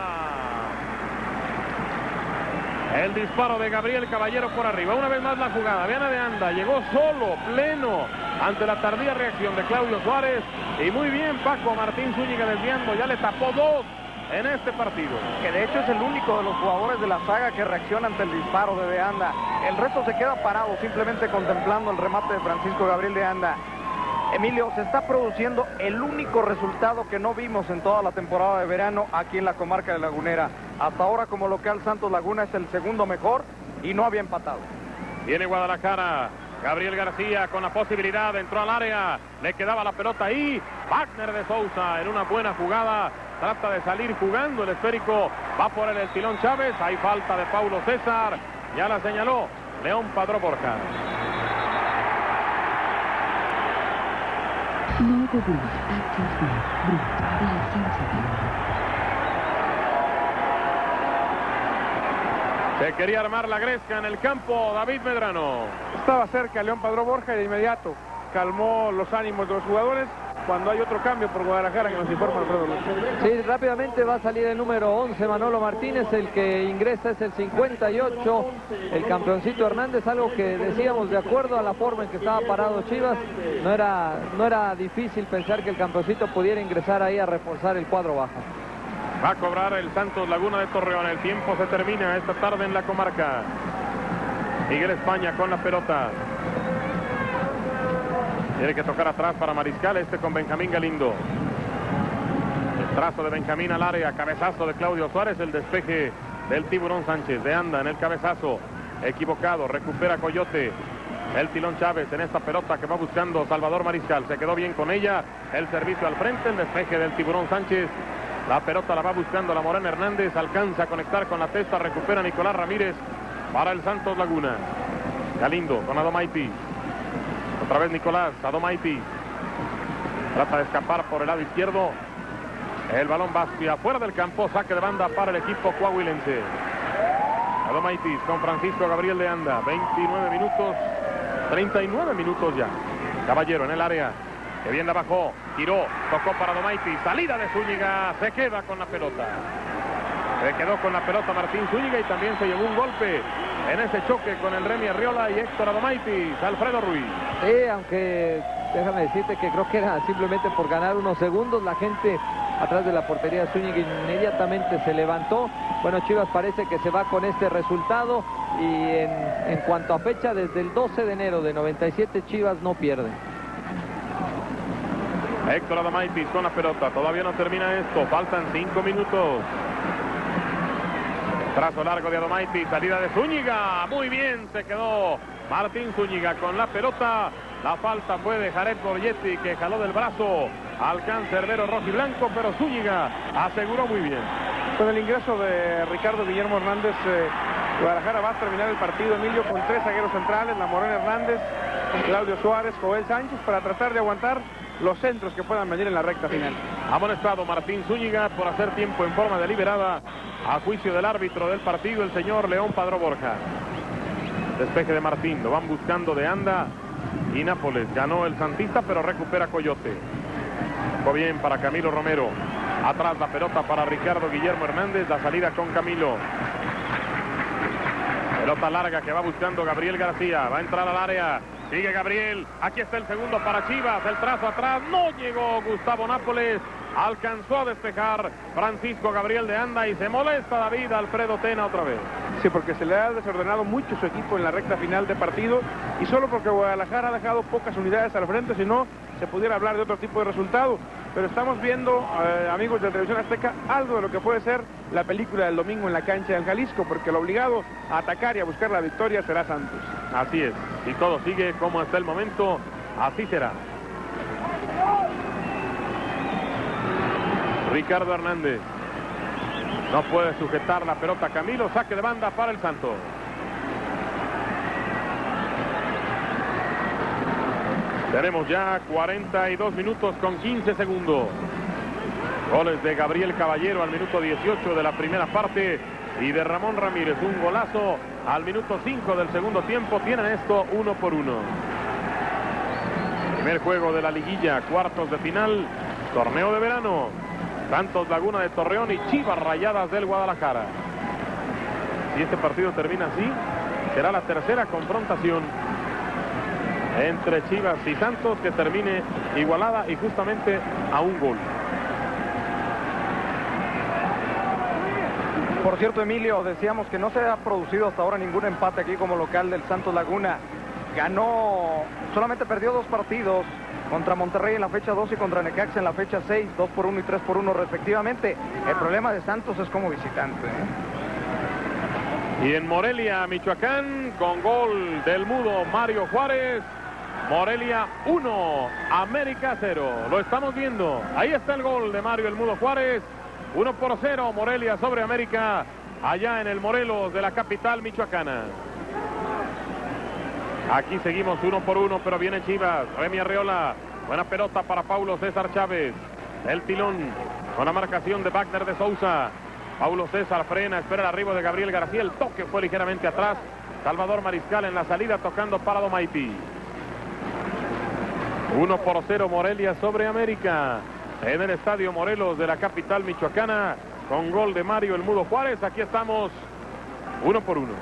Speaker 5: El disparo de Gabriel Caballero por arriba. Una vez más la jugada, Viana de Anda, llegó solo, pleno, ante la tardía reacción de Claudio Suárez. Y muy bien Paco Martín Zúñiga desviando, ya le tapó dos en este partido.
Speaker 1: Que de hecho es el único de los jugadores de la saga que reacciona ante el disparo de Anda. El resto se queda parado, simplemente contemplando el remate de Francisco Gabriel de Anda. Emilio, se está produciendo el único resultado que no vimos en toda la temporada de verano aquí en la comarca de Lagunera. Hasta ahora como local Santos Laguna es el segundo mejor y no había empatado.
Speaker 5: Viene Guadalajara. Gabriel García con la posibilidad, entró al área, le quedaba la pelota ahí. Wagner de Sousa en una buena jugada. Trata de salir jugando el esférico. Va por el Tilón Chávez. Hay falta de Paulo César. Ya la señaló León Padrón Borja.
Speaker 4: Nuevo Blue Active Blue. La esencia de
Speaker 5: Se quería armar la gresca en el campo David Medrano.
Speaker 2: Estaba cerca León Padrón Borja y de inmediato calmó los ánimos de los jugadores. Cuando hay otro cambio por Guadalajara que nos informa Alfredo López.
Speaker 3: Sí, rápidamente va a salir el número 11, Manolo Martínez, el que ingresa es el 58, el campeoncito Hernández, algo que decíamos de acuerdo a la forma en que estaba parado Chivas, no era difícil pensar que el campeoncito pudiera ingresar ahí a reforzar el cuadro bajo.
Speaker 5: Va a cobrar el Santos Laguna de Torreón, el tiempo se termina esta tarde en la comarca. Miguel España con la pelota. Tiene que tocar atrás para Mariscal, con Benjamín Galindo. El trazo de Benjamín al área, cabezazo de Claudio Suárez, el despeje del Tiburón Sánchez. De Anda en el cabezazo, equivocado, recupera Coyote. El Tilón Chávez en esta pelota que va buscando Salvador Mariscal. Se quedó bien con ella, el servicio al frente, el despeje del Tiburón Sánchez. La pelota la va buscando la Morena Hernández, alcanza a conectar con la testa, recupera Nicolás Ramírez para el Santos Laguna. Galindo con Adomaitis. Otra vez Nicolás, Adomaitis. Trata de escapar por el lado izquierdo. El balón va hacia afuera del campo. Saque de banda para el equipo coahuilense. Adomaitis con Francisco Gabriel de Anda. 29 minutos. 39 minutos ya. Caballero en el área. que bien la bajó, tiró, tocó para Domaitis, salida de Zúñiga, se queda con la pelota. Se quedó con la pelota Martín Zúñiga y también se llevó un golpe en ese choque con el Remy Arriola y Héctor Adomaitis. Alfredo Ruiz.
Speaker 3: Sí, aunque déjame decirte que creo que era simplemente por ganar unos segundos. La gente atrás de la portería de Zúñiga inmediatamente se levantó. Bueno, Chivas parece que se va con este resultado y en cuanto a fecha, desde el 12 de enero de 97 Chivas no pierde.
Speaker 5: Héctor Adomaitis con la pelota, todavía no termina esto, faltan 5 minutos. Trazo largo de Adomaitis, salida de Zúñiga, muy bien se quedó Martín Zúñiga con la pelota. La falta fue de Jared Borgetti, que jaló del brazo al cancerbero rojiblanco, pero Zúñiga aseguró muy bien.
Speaker 2: Con el ingreso de Ricardo Guillermo Hernández, Guadalajara va a terminar el partido, Emilio, con 3 zagueros centrales, La Morena Hernández, Claudio Suárez, Joel Sánchez, para tratar de aguantar los centros que puedan venir en la recta final.
Speaker 5: Amonestado Martín Zúñiga por hacer tiempo en forma deliberada, a juicio del árbitro del partido, el señor León Padró Borja. Despeje de Martín, lo van buscando de Anda y Nápoles. Ganó el santista, pero recupera Coyote. Fue bien para Camilo Romero. Atrás la pelota para Ricardo Guillermo Hernández, la salida con Camilo. Pelota larga que va buscando Gabriel García, va a entrar al área. Sigue Gabriel, aquí está el segundo para Chivas, el trazo atrás, no llegó Gustavo Nápoles, alcanzó a despejar Francisco Gabriel de Anda y se molesta David Alfredo Tena otra vez.
Speaker 2: Sí, porque se le ha desordenado mucho su equipo en la recta final de partido y solo porque Guadalajara ha dejado pocas unidades al frente, si no se pudiera hablar de otro tipo de resultado. Pero estamos viendo, amigos de Televisión Azteca, algo de lo que puede ser la película del domingo en la cancha del Jalisco, porque el obligado a atacar y a buscar la victoria será Santos.
Speaker 5: Así es, y todo sigue como hasta el momento, así será. Ricardo Hernández no puede sujetar la pelota Camilo, saque de banda para el Santos. Tenemos ya 42 minutos con 15 segundos. Goles de Gabriel Caballero al minuto 18 de la primera parte y de Ramón Ramírez un golazo al minuto 5 del segundo tiempo. Tienen esto 1-1. Primer juego de la liguilla, cuartos de final, torneo de verano. Santos Laguna de Torreón y Chivas Rayadas del Guadalajara. Si este partido termina así, será la tercera confrontación entre Chivas y Santos, que termine igualada y justamente a un gol.
Speaker 1: Por cierto, Emilio, decíamos que no se ha producido hasta ahora ningún empate aquí como local del Santos Laguna. Ganó, solamente perdió 2 partidos, contra Monterrey en la fecha 2 y contra Necaxa en la fecha 6, 2-1 y 3-1 respectivamente. El problema de Santos es como visitante,
Speaker 5: Y en Morelia, Michoacán, con gol del mudo Mario Juárez, Morelia 1, América 0. Lo estamos viendo. Ahí está el gol de Mario el mudo Juárez. 1-0, Morelia sobre América, allá en el Morelos de la capital michoacana. Aquí seguimos 1-1, pero viene Chivas. Remy Arriola, buena pelota para Paulo César Chávez. El tilón con la marcación de Wagner de Sousa. Paulo César frena, espera el arribo de Gabriel García. El toque fue ligeramente atrás. Salvador Mariscal en la salida tocando para Domaitis. 1-0 Morelia sobre América en el estadio Morelos de la capital michoacana, con gol de Mario el mudo Juárez. Aquí estamos 1-1.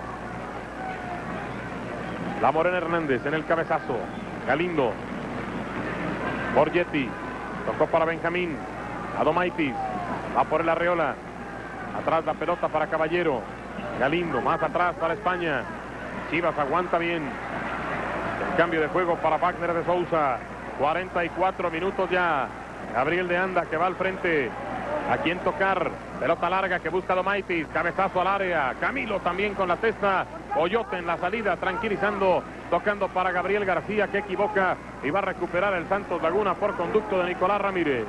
Speaker 5: La Morena Hernández en el cabezazo. Galindo. Borgetti. Tocó para Benjamín. Adomaitis. Va por el Arriola. Atrás la pelota para Caballero. Galindo más atrás para España. Chivas aguanta bien. El cambio de juego para Wagner de Sousa. 44 minutos ya. Gabriel de Anda que va al frente. A quien tocar. Pelota larga que busca Domaitis. Cabezazo al área. Camilo también con la cesta. Coyote en la salida, tranquilizando. Tocando para Gabriel García, que equivoca. Y va a recuperar el Santos Laguna por conducto de Nicolás Ramírez.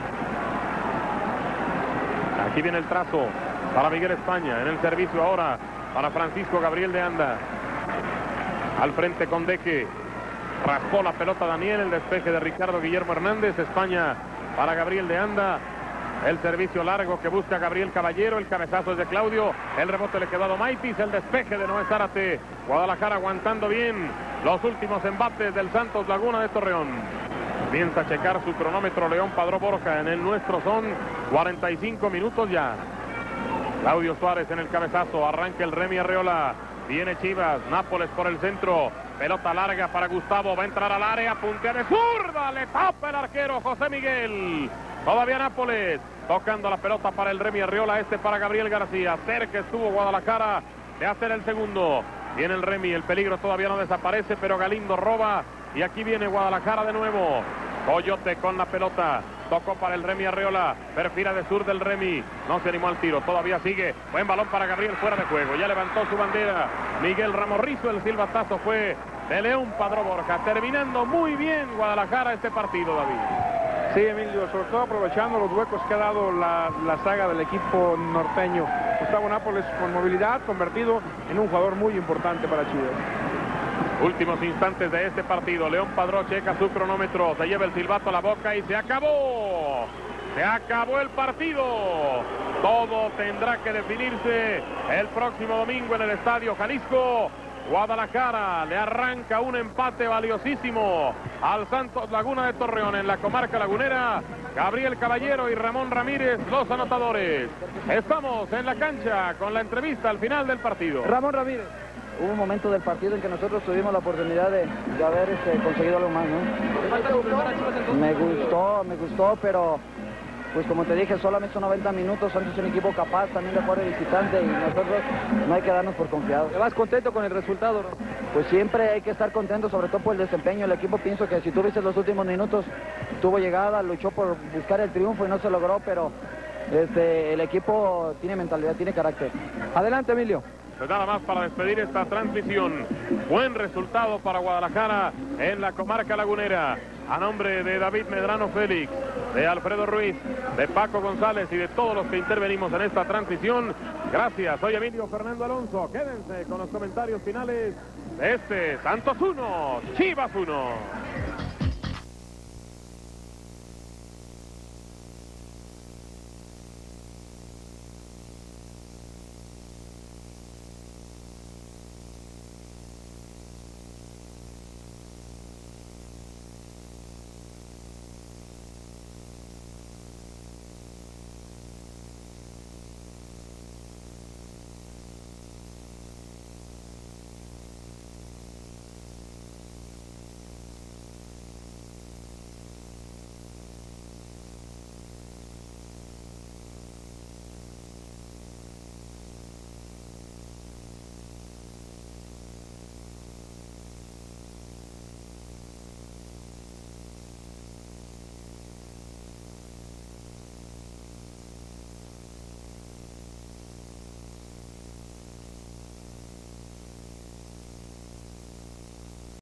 Speaker 5: Aquí viene el trazo para Miguel España. En el servicio ahora para Francisco Gabriel de Anda. Al frente con Deque. Raspó la pelota Daniel. El despeje de Ricardo Guillermo Hernández. España para Gabriel de Anda. El servicio largo que busca Gabriel Caballero. El cabezazo es de Claudio. El rebote le quedó a Domaitis. El despeje de Noé Zárate. Guadalajara aguantando bien los últimos embates del Santos Laguna de Torreón. Comienza a checar su cronómetro León Padrón Borja. En el nuestro son 45 minutos ya. Claudio Suárez en el cabezazo. Arranca el Remy Arreola. Viene Chivas. Nápoles por el centro. Pelota larga para Gustavo. Va a entrar al área. Puntea de zurda. Le tapa el arquero José Miguel. Todavía Nápoles. Tocando la pelota para el Remy Arreola. Para Gabriel García. Cerca estuvo Guadalajara de hacer el segundo. Viene el Remy. El peligro todavía no desaparece, pero Galindo roba. Y aquí viene Guadalajara de nuevo. Coyote con la pelota. Tocó para el Remy Arreola. Perfila de sur del Remy. No se animó al tiro. Todavía sigue. Buen balón para Gabriel fuera de juego. Ya levantó su bandera Miguel Ramorrizo. El silbatazo fue de León Padrón Borja. Terminando muy bien Guadalajara este partido, David.
Speaker 2: Sí, Emilio, sobre todo aprovechando los huecos que ha dado la saga del equipo norteño. Gustavo Nápoles con movilidad, convertido en un jugador muy importante para Chivas.
Speaker 5: Últimos instantes de este partido. León Padrón checa su cronómetro. Se lleva el silbato a la boca y se acabó. Se acabó el partido. Todo tendrá que definirse el próximo domingo en el Estadio Jalisco. Guadalajara le arranca un empate valiosísimo al Santos Laguna de Torreón en la comarca lagunera. Gabriel Caballero y Ramón Ramírez, los anotadores. Estamos en la cancha con la entrevista al final del partido.
Speaker 3: Ramón Ramírez.
Speaker 7: Hubo un momento del partido en que nosotros tuvimos la oportunidad de haber conseguido algo más, ¿no? Me gustó, pero pues como te dije, solamente son 90 minutos, Santos es un equipo capaz también de jugar de visitante y nosotros no hay que darnos por confiados.
Speaker 3: ¿Te vas contento con el resultado, no?
Speaker 7: Pues siempre hay que estar contento, sobre todo por el desempeño. El equipo, pienso que si tú viste los últimos minutos, tuvo llegada, luchó por buscar el triunfo y no se logró, pero el equipo tiene mentalidad, tiene carácter.
Speaker 3: Adelante, Emilio.
Speaker 5: Pues nada más para despedir esta transmisión. Buen resultado para Guadalajara en la comarca lagunera. A nombre de David Medrano Félix, de Alfredo Ruiz, de Paco González y de todos los que intervenimos en esta transmisión. Gracias, soy Emilio Fernando Alonso. Quédense con los comentarios finales de este Santos 1, Chivas 1.